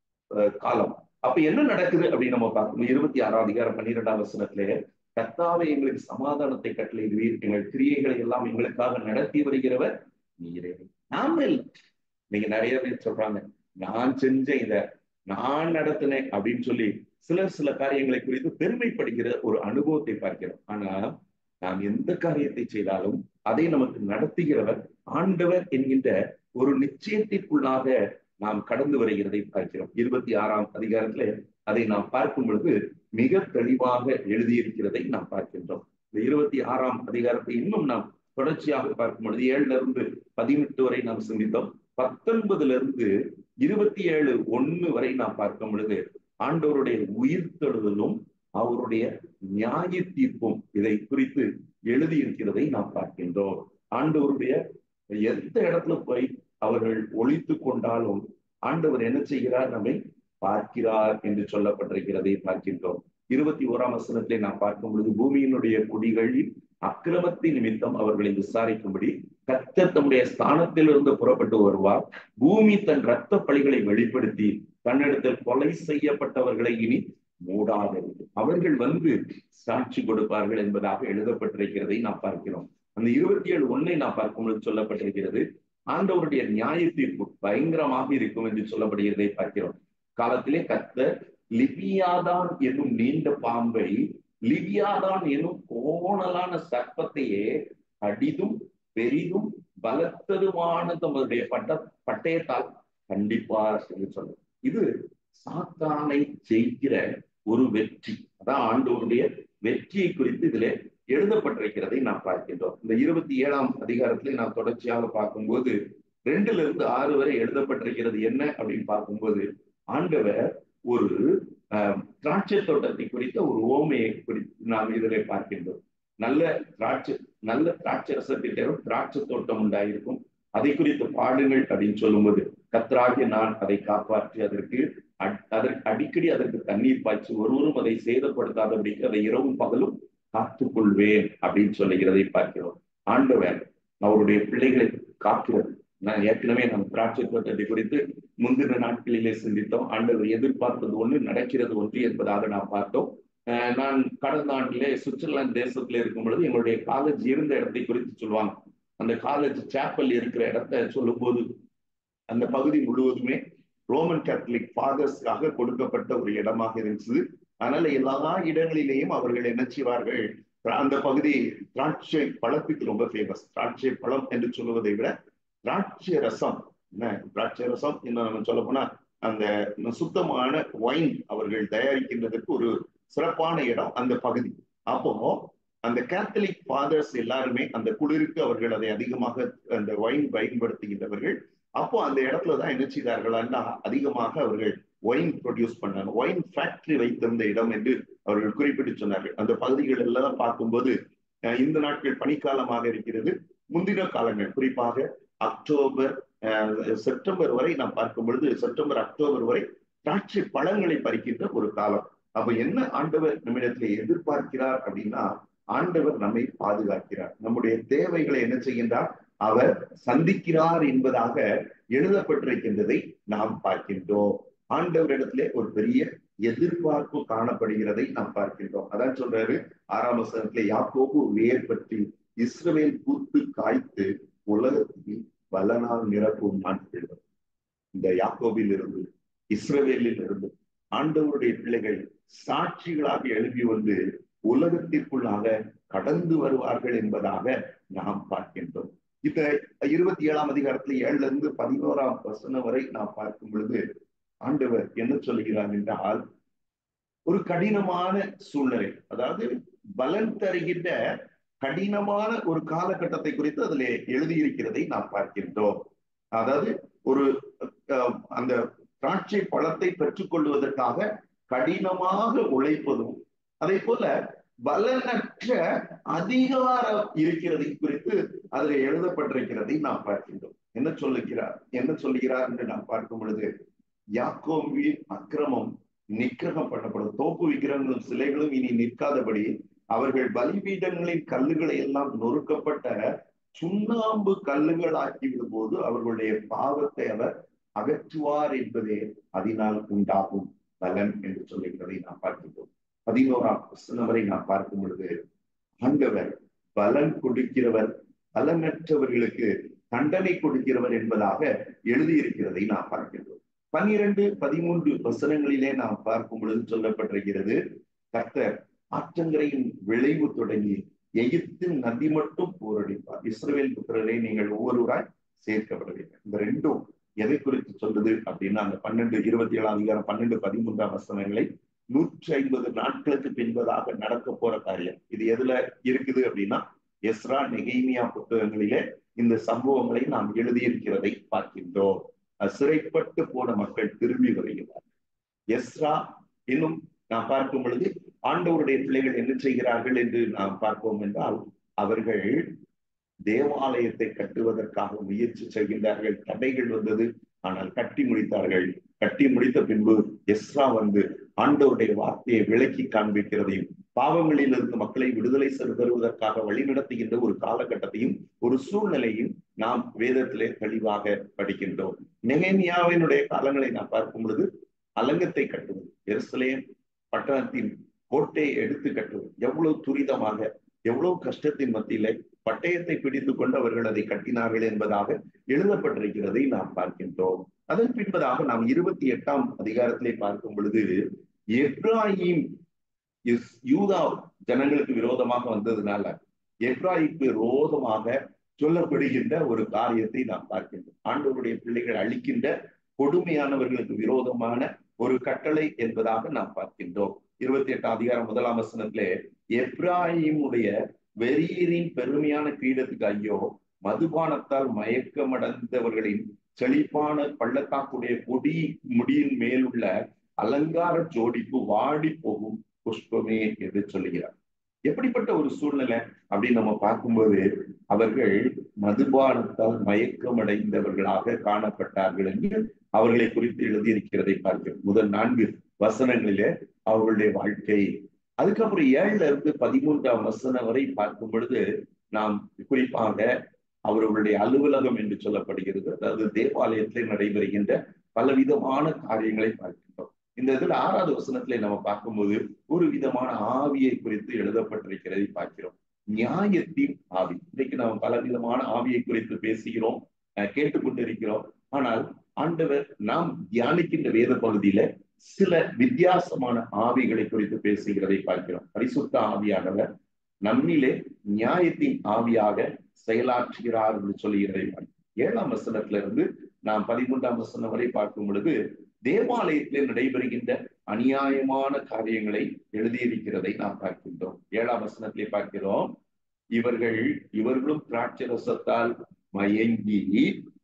காலம். அப்ப என்ன நடக்குது அப்படின்னு நம்ம பார்க்கணும். 26ஆம் அதிகாரம் 12ஆம் வசனத்திலே, கர்த்தாவே எங்களுக்கு சமாதானத்தை கட்டளையிடுவீர், எங்கள் கிரியைகளை எல்லாம் எங்களுக்காக நடத்தி வருகிறவர் நீரே. நாம இல்லை. நீங்க நிறைய பேர் சொல்றாங்க, நான் செஞ்ச இத நான் நடத்தினேன் அப்படின்னு சொல்லி சில காரியங்களை குறித்து பெருமைப்படுகிற ஒரு அனுபவத்தை பார்க்கிறோம். ஆனா நாம் எந்த காரியத்தை செய்தாலும் அதை நமக்கு நடத்துகிறவர் ஆண்டவர் என்கின்ற ஒரு நிச்சயத்திற்குள்ளாக நாம் கடந்து வருகிறதை பார்க்கிறோம். 26ஆம் அதிகாரத்துல அதை நாம் பார்க்கும் பொழுது மிக தெளிவாக எழுதியிருக்கிறதை நாம் பார்க்கின்றோம். இந்த 26ஆம் அதிகாரத்தை இன்னும் நாம் தொடர்ச்சியாக பார்க்கும் பொழுது 7-18 வரை நாம் சிந்தித்தோம். 19-27:1 வரை நாம் பார்க்கும் பொழுது ஆண்டவருடைய உயிர்த்தெழுதலும் அவருடைய நியாய தீர்ப்பும் இதை குறித்து எழுதியிருக்கிறதை நாம் பார்க்கின்றோம். ஆண்டவருடைய எந்த இடத்துல போய் அவர்கள் ஒழித்து கொண்டாலும் ஆண்டவர் என்ன செய்கிறார், நம்மை பார்க்கிறார் என்று சொல்லப்பட்டிருக்கிறதை பார்க்கின்றோம். 21ஆம் வசனத்திலே நாம் பார்க்கும் பொழுது, பூமியினுடைய குடிகளில் அக்கிரமத்தின் நிமித்தம் அவர்களை விசாரிக்கும்படி கர்த்தர் தம்முடைய ஸ்தானத்திலிருந்து புறப்பட்டு வருவார். பூமி தன் இரத்த பழிகளை வெளிப்படுத்தி தன்னிடத்தில் கொலை செய்யப்பட்டவர்களை இனி மூடாது, அவர்கள் வந்து சாட்சி கொடுப்பார்கள் என்பதாக எழுதப்பட்டிருக்கிறதை நாம் பார்க்கிறோம். அந்த 27:1 நாம் பார்க்கும்போது சொல்லப்பட்டிருக்கிறது, ஆண்டவருடைய நியாய தீர்ப்பு பயங்கரமாக இருக்கும் என்று சொல்லப்படுகிறதை பார்க்கிறோம். காலத்திலே கர்த்தர் லிபியாதான் என்னும் நீண்ட பாம்பை, லிபியாதான் என்னும் கோணலான சர்ப்பத்தையே அடிதும் பெரிதும் பலத்ததுமான தம்முடைய பட்டயத்தால் கண்டிப்பார் என்று சொல்ல. இது சாத்தானை ஜெயிக்கிற ஒரு வெற்றி. அதான் ஆண்டவருடைய வெற்றியை குறித்து இதுல எழுதப்பட்டிருக்கிறதை நாம் பார்க்கின்றோம். இந்த 27ஆம் அதிகாரத்திலே நாம் தொடர்ச்சியாக பார்க்கும்போது 2-6 வரை எழுதப்பட்டிருக்கிறது. என்ன அப்படின்னு பார்க்கும்போது, ஆண்டவர் ஒரு திராட்சை தோட்டத்தை குறித்த ஒரு ஓமையை குறித்து நாம் இதிலே பார்க்கின்றோம். நல்ல திராட்சை ரசத்தை தரும் திராட்சை தோட்டம் உண்டாயிருக்கும், அதை குறித்து பாடுங்கள் அப்படின்னு சொல்லும்போது, கர்த்தராகிய நான் அதை காப்பாற்றி அதற்கு அடிக்கடி அதற்கு தண்ணீர் பாய்ச்சி ஒருவரும் அதை சேதப்படுத்தாதபடிக்கு அதை இரவும் பகலும் காத்துக்கொள்வேன் அப்படின்னு சொல்லுகிறதை பார்க்கிறோம். ஆண்டவர் அவருடைய பிள்ளைகளை காக்கிறது. நான் ஏற்கனவே நம் திராட்சை தோட்டத்தை குறித்து முந்தின நாட்களிலே சிந்தித்தோம். ஆண்டவர் எதிர்பார்ப்பது ஒன்று, நடக்கிறது ஒன்று என்பதாக நாம் பார்த்தோம். நான் கடந்த ஆண்டிலே சுவிட்சர்லாந்து தேசத்துல இருக்கும் பொழுது எங்களுடைய காலேஜ் இருந்த இடத்தை குறித்து சொல்லுவாங்க. அந்த காலேஜ் சாப்பல் இருக்கிற இடத்த சொல்லும் போது அந்த பகுதி முழுவதுமே ரோமன் கேத்தலிக் ஃபாதர்ஸ்க்காக கொடுக்கப்பட்ட ஒரு இடமாக இருந்துச்சு. அதனால எல்லா இடங்களிலேயும் அவர்கள் என்ன செய்வார்கள், அந்த பகுதி திராட்சை பழத்துக்கு ரொம்ப ஃபேமஸ். திராட்சை பழம் என்று சொல்லுவதை விட திராட்சை ரசம், திராட்சை ரசம் இன்னும் நம்ம சொல்ல போனா அந்த சுத்தமான ஒயின் அவர்கள் தயாரிக்கின்றதுக்கு ஒரு சிறப்பான இடம் அந்த பகுதி. அப்போ அந்த கேத்தலிக் ஃபாதர்ஸ் எல்லாருமே அந்த குளிருக்கு அவர்கள் அதை அதிகமாக அந்த ஒயின் பயன்படுத்துகின்றவர்கள். அப்போ அந்த இடத்துலதான் என்ன செய்தார்கள்னா அதிகமாக அவர்கள் ஒயின் ப்ரொடியூஸ் பண்ணாங்க. ஒயின் ஃபேக்டரி வைத்திருந்த இடம் என்று அவர்கள் குறிப்பிட்டு சொன்னார்கள். அந்த பகுதிகள் எல்லாம் பார்க்கும்போது இந்த நாட்கள் பனிக்காலமாக இருக்கிறது. முந்தின காலங்கள் குறிப்பாக அக்டோபர் செப்டம்பர் வரை நாம் பார்க்கும் பொழுது, செப்டம்பர் அக்டோபர் வரை திராட்சை பழங்களை பறிக்கின்ற ஒரு காலம். அப்ப என்ன ஆண்டவர் நம்மிடத்தில் எதிர்பார்க்கிறார் அப்படின்னா, ஆண்டவர் நம்மை பாதுகாக்கிறார், நம்முடைய தேவைகளை என்ன செய்கின்றார், அவர் சந்திக்கிறார் என்பதாக எழுதப்பட்டிருக்கின்றதை நாம் பார்க்கின்றோம். ஆண்டவரிடத்திலே ஒரு பெரிய எதிர்பார்ப்பு காணப்படுகிறதை நாம் பார்க்கின்றோம். அதான் சொல்றாரு 6ஆம் வசனத்திலே, யாக்கோபு வேர் பற்றி இஸ்ரவேல் பூத்து காய்த்து உலகத்தில் வல்லனால் நிரப்பும் நாட்கள். இந்த யாக்கோபில் இருந்து, இஸ்ரவேலில் இருந்து ஆண்டவருடைய பிள்ளைகள் சாட்சிகளாக எழுப்பி வந்து உலகத்திற்குள்ளாக கடந்து வருவார்கள் என்பதாக நாம் பார்க்கின்றோம். இந்த 27ஆம் அதிகாரத்துல 7ல இருந்து 11ஆம் வசனம் வரை நாம் பார்க்கும் பொழுது ஆண்டவர் என்ன சொல்லுகிறார் என்றால், ஒரு கடினமான சூழ்நிலை, அதாவது பலன் தருகின்ற கடினமான ஒரு காலகட்டத்தை குறித்து அதில் எழுதியிருக்கிறதை நாம் பார்க்கின்றோம். அதாவது ஒரு அந்த திராட்சை பழத்தை பெற்றுக் கொள்வதற்காக கடினமாக உழைப்பதும், அதே போல பலனற்ற அதிகாரம் இருக்கிறதை குறித்து அதில் எழுதப்பட்டிருக்கிறதை நாம் பார்க்கின்றோம். என்ன சொல்லுகிறார் என்று நாம் பார்க்கும் பொழுது, யாக்கோபின் அக்கிரமம் நிக்கிரகம் பண்ணப்படும், தோப்பு விக்கிரகங்களும் சிலைகளும் இனி நிற்காதபடி அவர்கள் பலிபீடங்களின் கல்லுகளை எல்லாம் நொறுக்கப்பட்ட சுண்ணாம்பு கல்லுகள் ஆக்கிவிடும் போது அவர்களுடைய பாவத்தை அவர் அகற்றுவார் என்பதே அதனால் உண்டாகும் பலன் என்று சொல்லுகிறதை நாம் பார்க்கின்றோம். 11ஆம் வசனம் வரை நாம் பார்க்கும் பொழுது, ஆண்டவர் பலன் கொடுக்கிறவர், பலனற்றவர்களுக்கு தண்டனை கொடுக்கிறவர் என்பதாக எழுதியிருக்கிறதை நாம் பார்க்கின்றோம். 12, 13 வசனங்களிலே நாம் பார்க்கும் பொழுது சொல்லப்பட்டிருக்கிறது, கர்த்தர் ஆற்றங்கரையின் விளைவு தொடங்கி எகிப்தின் நதி மட்டும் போரடிப்பார், இஸ்ரவேல் புத்திரரை நீங்கள் ஒவ்வொருவராய் சேர்க்கப்படுவீர்கள். இந்த ரெண்டும் எதை குறித்து சொல்றது அப்படின்னா, அந்த 12, 27ஆம் அதிகாரம் 12, 13ஆம் வசனங்களை 150 நாட்களுக்கு பின்பதாக நடக்க போற காரியம். இது எதுல இருக்குது அப்படின்னா, எஸ்ரா நெகேமியா புத்தகங்களிலே இந்த சம்பவங்களை நாம் எழுதியிருக்கிறதை பார்க்கின்றோம். சிறைப்பட்டு போன மக்கள் திரும்பி வருகிறார். எஸ்ரா இன்னும் நாம் பார்க்கும் பொழுது ஆண்டவருடைய பிள்ளைகள் என்ன செய்கிறார்கள் என்று நாம் பார்ப்போம் என்றால், அவர்கள் தேவாலயத்தை கட்டுவதற்காக முயற்சி செய்கின்றார்கள். தடைகள் வந்தது, ஆனால் கட்டி முடித்தார்கள். கட்டி முடித்த பின்பு எஸ்ரா வந்து ஆண்டவருடைய வார்த்தையை விளக்கி காண்பிக்கிறதையும், பாவங்களில் இருந்து மக்களை விடுதலை பெறுவதற்காக வழிநடத்துகின்ற ஒரு காலகட்டத்தையும் ஒரு சூழ்நிலையும் நாம் வேதத்திலே தெளிவாக படிக்கின்றோம். நெகேமியாவினுடைய காலங்களை நாம் பார்க்கும் பொழுது, அலங்கத்தை கட்டுவது, எருசலேம் பட்டணத்தின் கோட்டையை எடுத்து கட்டுவது எவ்வளவு துரிதமாக, எவ்வளவு கஷ்டத்தின் மத்தியிலே பட்டயத்தை பிடித்துக் கொண்டு அவர்கள் அதை கட்டினார்கள் என்பதாக எழுதப்பட்டிருக்கிறதை நாம் பார்க்கின்றோம். அதன் பின்பதாக நாம் 28ஆம் அதிகாரத்திலே பார்க்கும் பொழுது, எப்ராயிம் யூதா ஜனங்களுக்கு விரோதமாக வந்ததுனால எப்ராயிக்கு விரோதமாக சொல்லப்படுகின்ற ஒரு காரியத்தை நாம் பார்க்கின்றோம். ஆண்டவருடைய பிள்ளைகள் அழிக்கின்ற கொடுமையானவர்களுக்கு விரோதமான ஒரு கட்டளை என்பதாக நாம் பார்க்கின்றோம். 28ஆம் அதிகாரம் 1ஆம் வசனத்திலே, எப்ராயிமுடைய வெறியரின் பெருமையான கிரீடத்துக்கு ஐயோ, மதுபானத்தால் மயக்கமடைந்தவர்களின் செழிப்பான பள்ளத்தாக்குடைய கொடி முடியின் மேலுள்ள அலங்கார ஜோடிப்பு வாடி போகும் புஷ்பமே என்று சொல்லுகிறார். எப்படிப்பட்ட ஒரு சூழ்நிலை அப்படின்னு நம்ம பார்க்கும்போது, அவர்கள் மதுபானத்தால் மயக்கமடைந்தவர்களாக காணப்பட்டார்கள் என்று அவர்களை குறித்து எழுதியிருக்கிறதை பார்க்கிறோம். முதல் 4 வசனங்களிலே அவர்களுடைய வாழ்க்கை. அதுக்கப்புறம் 7ல இருந்து 13ஆம் வசனம் வரை பார்க்கும் பொழுது நாம் குறிப்பாக அவர்களுடைய அலுவலகம் என்று சொல்லப்படுகிறது, அதாவது தேவாலயத்தில் நடைபெறுகின்ற பலவிதமான காரியங்களை பார்க்கின்றோம். இந்த இதுல 6வது வசனத்திலே நம்ம பார்க்கும்போது ஒரு விதமான ஆவியை குறித்து எழுதப்பட்டிருக்கிறதை பார்க்கிறோம். நியாயத்தின் ஆவி. இன்னைக்கு நாம் பலவிதமான ஆவியை குறித்து பேசுகிறோம், கேட்டுக்கொண்டிருக்கிறோம். ஆனால் ஆண்டவர் நாம் தியானிக்கின்ற வேத பகுதியில சில வித்தியாசமான ஆவிகளை குறித்து பேசுகிறதை பார்க்கிறோம். பரிசுத்த ஆவியானவர் நம்மிலே நியாயத்தின் ஆவியாக செயலாற்றுகிறார் என்று சொல்லுகிறதை பார்க்கிறோம். 7ஆம் வசனத்திலிருந்து நாம் 13ஆம் வசனம் வரை பார்க்கும் பொழுது தேவாலயத்திலே நடைபெறுகின்ற அநியாயமான காரியங்களை எழுதியிருக்கிறதை நாம் பார்க்கின்றோம். 7ஆம் வசனத்திலே பார்க்கிறோம், இவர்களும் திராட்சை ரசத்தால் மயங்கி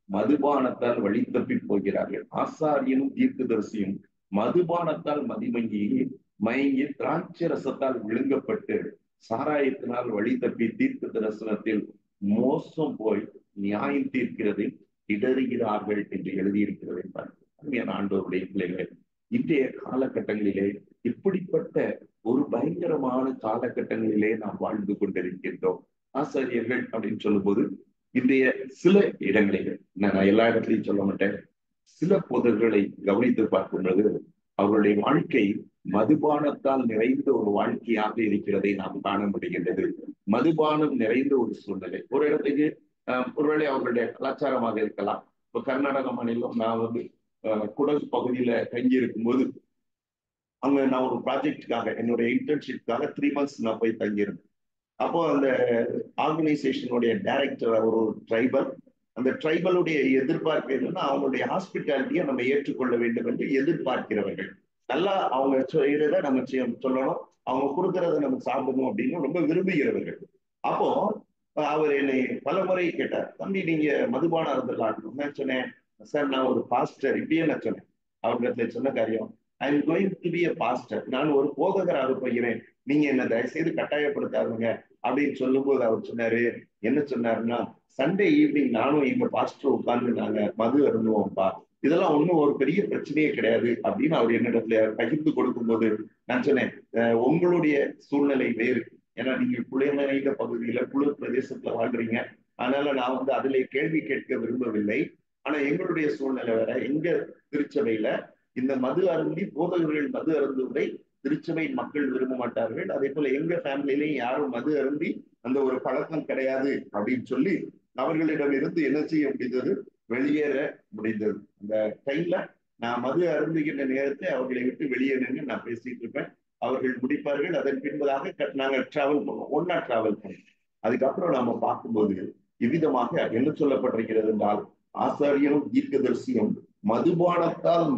மதுபானத்தால் வழி தப்பி போகிறார்கள். ஆசாரியனும் தீர்க்கதரிசியும் மதுபானத்தால் மயங்கி திராட்சை ரசத்தால் விழுங்கப்பட்டு சாராயத்தினால் வழி தப்பி தீர்க்க தரிசனத்தில் மோசம் போய் நியாயம் தீர்க்கிறதில் இடறுகிறார்கள் என்று எழுதியிருக்கிறது என்றார். ஆண்டவருடைய பிள்ளைகளே, இன்றைய காலகட்டங்களிலே இப்படிப்பட்ட ஒரு பயங்கரமான காலகட்டங்களிலே நாம் வாழ்ந்து கொண்டிருக்கின்றோம். ஆசிரியர்கள் அப்படின்னு சொல்லும் போது இன்றைய சில இடங்களில், நான் எல்லா இடத்துலையும் சொல்ல மாட்டேன், சில போதர்களை கவனித்து பார்க்கும் பொழுது அவருடைய வாழ்க்கை மதுபானத்தால் நிறைந்த ஒரு வாழ்க்கையாக இருக்கிறதை நாம் காண முடிகின்றது. மதுபானம் நிறைந்த ஒரு சூழ்நிலை. ஒரு இடத்துக்கு ஒருவேளை அவர்களுடைய கலாச்சாரமாக இருக்கலாம். இப்ப கர்நாடக மாநிலம் நான் குடகு பகுதியில தங்கி இருக்கும்போது நான் ஒரு ப்ராஜெக்டுக்காக என்னுடைய இன்டர்ன்ஷிப்காக 3 months நான் போய் தங்கியிருந்தேன். அப்போ அந்த ஆர்கனைசேஷனுடைய டைரக்டர் அவர் ஒரு ட்ரைபல். அந்த ட்ரைபலுடைய எதிர்பார்ப்பு என்னன்னா, அவங்களுடைய ஹாஸ்பிட்டாலிட்டியை நம்ம ஏற்றுக்கொள்ள வேண்டும் என்று எதிர்பார்க்கிறவர்கள். நல்லா அவங்க செய்யறத நம்ம சொல்லணும், அவங்க கொடுக்கறத நம்ம சாப்பிடணும் அப்படின்னு ரொம்ப விரும்புகிறவர்கள். அப்போ அவர் என்னை பல முறை கேட்டார், தம்பி நீங்க மதுபானம் இருந்தலாம். நான் சொன்னேன், சார் நான் ஒரு பாஸ்டர். இப்படியே நான் சொன்னேன் அவர்கிட்ட சொன்ன காரியம், I am going to be a pastor, நான் ஒரு போதகராக போகிறேன், நீங்க என்ன தயவுசெய்து கட்டாயப்படுத்தாதுங்க அப்படின்னு சொல்லும்போது அவர் சொன்னாரு, என்ன சொன்னாருன்னா, சண்டே ஈவினிங் நானும் எங்க பாஸ்டர் உட்கார்ந்து நாங்க மது அருந்துவோம்ப்பா, இதெல்லாம் ஒன்றும் ஒரு பெரிய பிரச்சனையே கிடையாது அப்படின்னு அவர் என்னிடத்துல பகிர்ந்து கொடுக்கும்போது நான் சொன்னேன், உங்களுடைய சூழ்நிலை வேறு. ஏன்னா நீங்க குளிர் நிறைந்த பகுதியில குளிர் பிரதேசத்துல வாழ்றீங்க, அதனால நான் அதுல கேள்வி கேட்க விரும்பவில்லை. ஆனா எங்களுடைய சூழ்நிலை வேற. எங்க திருச்சபையில இந்த மது அருந்தி போதகர்கள் மது அருந்துவதை திருச்சபை மக்கள் விரும்ப மாட்டார்கள். அதே போல எங்க ஃபேமிலிலையும் யாரும் மது அருந்தி அந்த ஒரு பழக்கம் கிடையாது அப்படின்னு சொல்லி அவர்களிடம் இருந்து என்ன செய்ய முடிந்தது, வெளியேற முடிந்தது. அந்த டைம்ல நான் மது அருந்துகின்ற நேரத்தை அவர்களை விட்டு வெளியே நின்று நான் பேசிட்டு இருப்பேன். அவர்கள் முடிப்பார்கள். அதன் பின்பதாக நாங்கள் டிராவல் பண்ணுவோம், ஒன்னா டிராவல் பண்ணுவோம். அதுக்கப்புறம் நாம பார்க்கும்போது இவ்விதமாக என்ன சொல்லப்பட்டிருக்கிறது என்றால், ஆசாரியனும் தீர்க்கதரிசியும் மதுபானத்தால்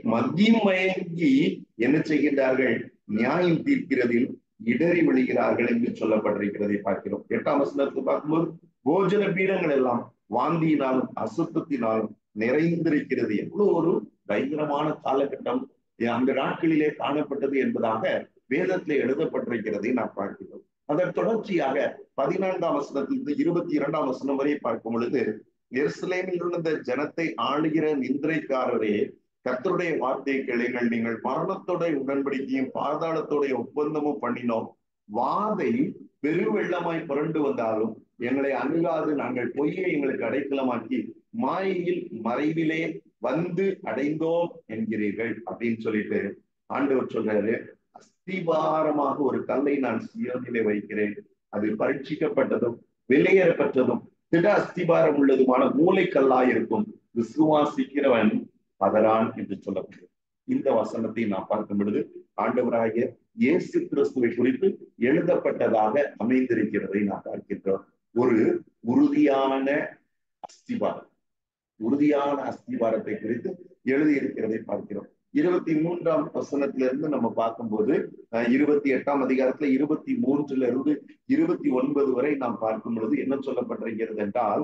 மதிமயங்கி என்ன செய்கின்றார்கள், நியாயம் தீர்க்கிறதில் இடறி விழுகிறார்கள் என்று சொல்லப்பட்டிருக்கிறதை பார்க்கிறோம். 8ஆம் வசனத்தை பார்க்கும்போது, போஜன பீடங்கள் எல்லாம் வாந்தியினாலும் அசுத்தத்தினாலும் நிறைந்திருக்கிறது. எவ்வளவு ஒரு பயங்கரமான காலகட்டம் அந்த நாட்களிலே காணப்பட்டது என்பதாக வேதத்திலே எழுதப்பட்டிருக்கிறதை நாம் பார்க்கிறோம். அதன் தொடர்ச்சியாக 14ஆம் வசனத்திலிருந்து 22ஆம் வசனம் வரை பார்க்கும் பொழுது, எருசலேமில் இருந்த ஜனத்தை ஆளுகிற நிந்திரைக்காரரே, கர்த்தருடைய வார்த்தையை கேளுங்கள், நீங்கள் மரணத்தோடைய உடன்படிக்கையும் பாதாளத்தோடைய ஒப்பந்தமும் பண்ணினோம். வாதை பெருவெள்ளமாய் புரண்டு வந்தாலும் எங்களை அணுகாது, நாங்கள் பொய்யை எங்களுக்கு அடைக்கலமாக்கி மாயையில் மறைவிலே வந்து அடைந்தோம் என்கிறீர்கள் அப்படின்னு சொல்லிட்டு ஆண்டவர் சொல்றாரு, அஸ்திபாரமாக ஒரு கல்லை நான் சீயோனிலே வைக்கிறேன், அது பரீட்சிக்கப்பட்டதும் வெளியேறப்பட்டதும் திட அஸ்திபாரம் உள்ளதுமான மூளைக்கல்லாயிருக்கும், விசுவாசிக்கிறவன் பதறான் என்று சொல்லப்படுகிறது. இந்த வசனத்தை நாம் பார்க்கும் பொழுது ஆண்டவராகிய இயேசு கிறிஸ்துவை குறித்து எழுதப்பட்டதாக அமைந்திருக்கிறதை நாம் பார்க்கின்றோம். ஒரு உறுதியான அஸ்திபாரம், உறுதியான அஸ்திபாரத்தை குறித்து எழுதியிருக்கிறதை பார்க்கிறோம். 23ஆம் வசனத்திலிருந்து நம்ம பார்க்கும்போது 28ஆம் அதிகாரத்துல 23 29 வரை நாம் பார்க்கும் பொழுது என்ன சொல்லப்பட்டிருக்கிறது என்றால்,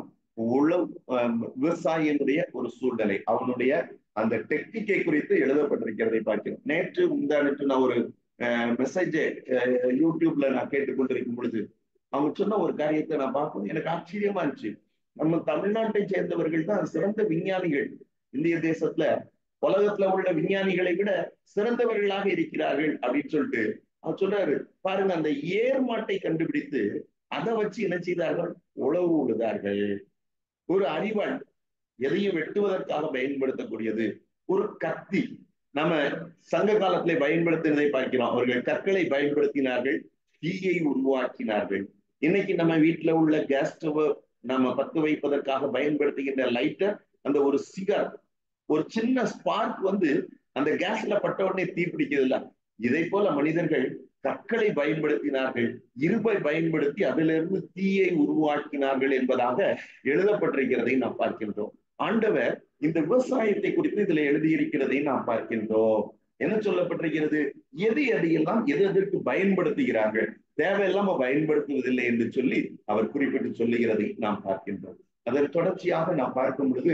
விவசாயினுடைய ஒரு சூழ்நிலை, அவனுடைய அந்த டெக்னிக்கை குறித்து எழுதப்பட்டிருக்கிறதை பார்க்கிறோம். நேற்று முந்தானேற்று நான் ஒரு மெசேஜை யூடியூப்ல நான் கேட்டுக்கொண்டிருக்கும் பொழுது அவங்க சொன்ன ஒரு காரியத்தை நான் பார்க்கும், எனக்கு ஆச்சரியமா இருந்துச்சு. நம்ம தமிழ்நாட்டை சேர்ந்தவர்கள் தான் சிறந்த விஞ்ஞானிகள். இந்திய தேசத்துல உலகத்துல உள்ள விஞ்ஞானிகளை விட சிறந்தவர்களாக இருக்கிறார்கள் அப்படின்னு சொல்லிட்டு அவர் சொல்றாரு. பாருங்க, அந்த ஏர் மாட்டை கண்டுபிடித்து அதை வச்சு என்ன செய்தார்கள், உழவு விடுதார்கள். ஒரு அறிவாள், எதையும் வெட்டுவதற்காக பயன்படுத்தக்கூடியது ஒரு கத்தி. நம்ம சங்க காலத்திலே பயன்படுத்தினதை பார்க்கிறோம். அவர்கள் கற்களை பயன்படுத்தினார்கள், தீயை உருவாக்கினார்கள். இன்னைக்கு நம்ம வீட்டுல உள்ள கேஸ் ஸ்டவ் நம்ம பத்து வைப்பதற்காக பயன்படுத்துகின்ற லைட்டர், அந்த ஒரு சிகார், ஒரு சின்ன ஸ்பார்க் அந்த கேஸ்ல பட்ட உடனே தீ பிடிக்கிறது இல்ல. இதை போல மனிதர்கள் கற்களை பயன்படுத்தினார்கள், இரும்பை பயன்படுத்தி அதிலிருந்து தீயை உருவாக்கினார்கள் என்பதாக எழுதப்பட்டிருக்கிறதை நாம் பார்க்கின்றோம். ஆண்டவர் இந்த விவசாயத்தை குறித்து இதுல எழுதியிருக்கிறதை நாம் பார்க்கின்றோம். என்ன சொல்லப்பட்டிருக்கிறது, எது எதையெல்லாம் எது எதற்கு பயன்படுத்துகிறார்கள், தேவையில்லாம பயன்படுத்துவதில்லை என்று சொல்லி அவர் குறிப்பிட்டு சொல்லுகிறதை நாம் பார்க்கின்றோம். அதன் தொடர்ச்சியாக நாம் பார்க்கும் பொழுது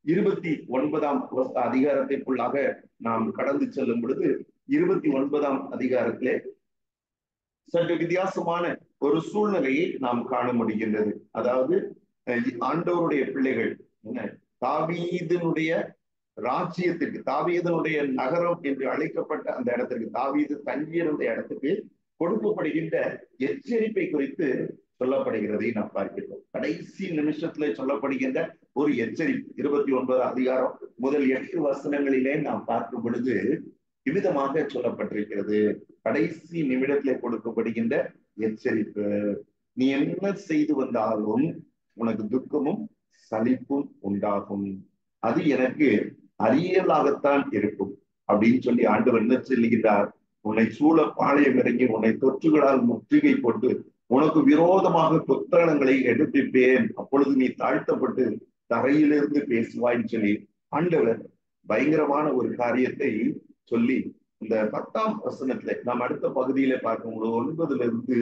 29ஆம் அதிகாரத்திற்குள்ளாக நாம் கடந்து செல்லும் பொழுது 29ஆம் அதிகாரத்திலே சற்று வித்தியாசமான ஒரு சூழ்நிலையை நாம் காண முடிகின்றது. அதாவது ஆண்டவருடைய பிள்ளைகள் தாவீதினுடைய ராஜ்யத்திற்கு, தாவீதனுடைய நகரம் என்று அழைக்கப்பட்ட அந்த இடத்திற்கு, தாவீது தங்கியிருந்த இடத்துக்கு கொடுக்கப்படுகின்ற எச்சரிப்பை குறித்து சொல்லப்படுகிறதை நாம் பார்க்கிறோம். கடைசி நிமிஷத்துல சொல்லப்படுகின்ற ஒரு எச்சரிப்பு 29 அதிகாரம் முதல் 8 வசனங்களிலே நாம் பார்க்கும் பொழுது இவ்விதமாக சொல்லப்பட்டிருக்கிறது. கடைசி நிமிடத்திலே கொடுக்கப்படுகின்ற எச்சரிப்பு, நீ என்ன செய்து வந்தாலும் உனக்கு துக்கமும் சலிப்பும் உண்டாகும், அது எனக்கு அறியலாகத்தான் இருக்கும் அப்படின்னு சொல்லி ஆண்டவர் என்ன சொல்லுகிறார்? உன்னை சூழ பாளையம் இறங்கி உன்னை தொற்றுகளால் முற்றுகை போட்டு உனக்கு விரோதமாக புத்தகங்களை எடுப்பிப்பேன், அப்பொழுது நீ தாழ்த்தப்பட்டு தரையிலிருந்து பேசுவாய்ன்னு சொல்லி ஆண்டவர் பயங்கரமான ஒரு காரியத்தை சொல்லி இந்த 10ஆம் வசனத்துல நாம் அடுத்த பகுதியில பார்க்கும்போது 9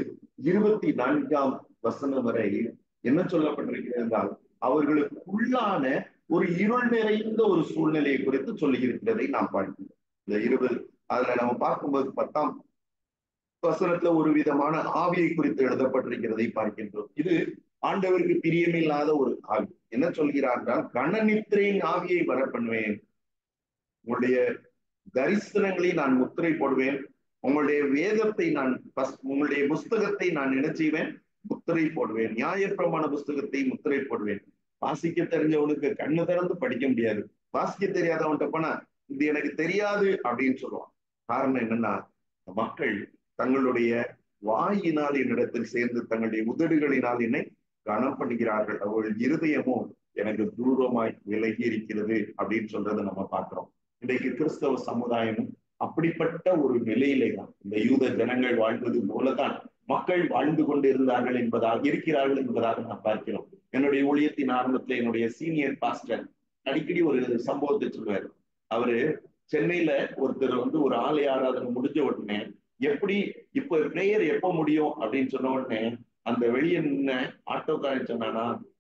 24 வசனம் வரை என்ன சொல்லப்பட்டிருக்கிறது என்றால் அவர்களுக்குள்ளான ஒரு இருள் நிறைந்த ஒரு சூழ்நிலையை குறித்து சொல்லி இருக்கிறதை நாம் பார்க்கிறோம். இந்த 20 அதுல நம்ம பார்க்கும்போது 10ஆம் வசனத்துல ஒரு விதமான ஆவியை குறித்து எழுதப்பட்டிருக்கிறதை பார்க்கின்றோம். இது ஆண்டவருக்கு பிரியமில்லாத ஒரு ஆவி. என்ன சொல்கிறார் என்றால், கனநித்திரையின் ஆவியை வர பண்ணுவேன், உங்களுடைய தரிசனங்களை நான் முத்திரை போடுவேன், உங்களுடைய வேதத்தை நான் உங்களுடைய புஸ்தகத்தை நான் என்ன செய்வேன்? முத்திரை போடுவேன், நியாயப்பிரமாண புஸ்தகத்தை முத்திரை போடுவேன். வாசிக்க தெரிஞ்சவனுக்கு கண்ணு திறந்து படிக்க முடியாது, வாசிக்க தெரியாதவன்கிட்ட போனா இது எனக்கு தெரியாது அப்படின்னு சொல்லுவான். காரணம் என்னன்னா, மக்கள் தங்களுடைய வாயினால் என்னிடத்தில் சேர்ந்து தங்களுடைய உதடுகளினால் என்னை கனம் பண்ணுகிறார்கள், அவர்கள் இருதயமும் எனக்கு தூரமாய் விலகி இருக்கிறது அப்படின்னு சொல்றதை நம்ம பார்க்கிறோம். இன்றைக்கு கிறிஸ்தவ சமுதாயமும் அப்படிப்பட்ட ஒரு நிலையிலே தான் இந்த யூத ஜனங்கள் வாழ்வது போலதான் மக்கள் வாழ்ந்து கொண்டு இருக்கிறார்கள் என்பதாக நான் பார்க்கிறோம். என்னுடைய ஊழியத்தின் ஆரம்பத்துல என்னுடைய சீனியர் பாஸ்டர் அடிக்கடி ஒரு சம்பவத்தை சொல்வார். அவரு சென்னையில ஒருத்தர் ஒரு ஆலய ஆராதனை முடிஞ்ச உடனே எப்படி இப்ப பிரேயர் எப்ப முடியும் அப்படின்னு சொன்ன உடனே அந்த வெளியே நின்ன ஆட்டோக்காரன் சொன்னானா,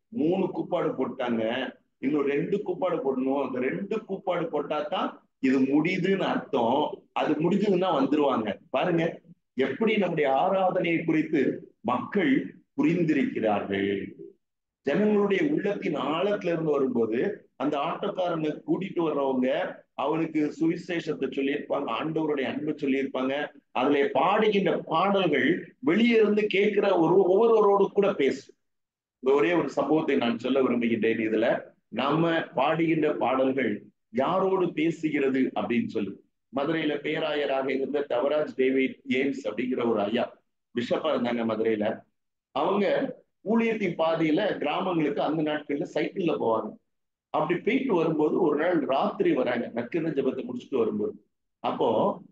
3 கூப்பாடு போட்டாங்க, இன்னும் 2 கூப்பாடு போடணும், அந்த 2 கூப்பாடு போட்டாதான் இது முடியுதுன்னு அர்த்தம், அது முடிஞ்சதுன்னா வந்துருவாங்க. பாருங்க எப்படி நம்முடைய ஆராதனையை குறித்து மக்கள் புரிந்திருக்கிறார்கள். ஜனங்களுடைய உள்ளத்தின் ஆழத்துல இருந்து வரும்போது அந்த ஆட்டோக்காரனை கூட்டிட்டு வர்றவங்க அவனுக்கு சுவிசேஷத்தை சொல்லியிருப்பாங்க, ஆண்டவருடைய அன்பை சொல்லியிருப்பாங்க. அதுல பாடுகின்ற பாடல்கள் வெளியே இருந்து கேட்கிற ஒவ்வொருவரோடு கூட பேசும். ஒரே ஒரு சம்பவத்தை நான் சொல்ல விரும்புகின்றேன். இதுல நம்ம பாடுகின்ற பாடல்கள் யாரோடு பேசுகிறது அப்படின்னு சொல்லி, மதுரையில பேராயராக இருந்த தவராஜ் டேவிட் ஏம்ஸ் அப்படிங்கிற ஒரு ஐயா பிஷப்பா இருந்தாங்க மதுரையில. அவங்க ஊழியத்தின் பாதையில கிராமங்களுக்கு அந்த நாட்கள்ல சைக்கிள்ல போவாங்க. அப்படி போயிட்டு வரும்போது ஒரு நாள் ராத்திரி வராங்க, நற்கரண ஜெபத்தை முடிச்சுட்டு வரும்போது. அப்போ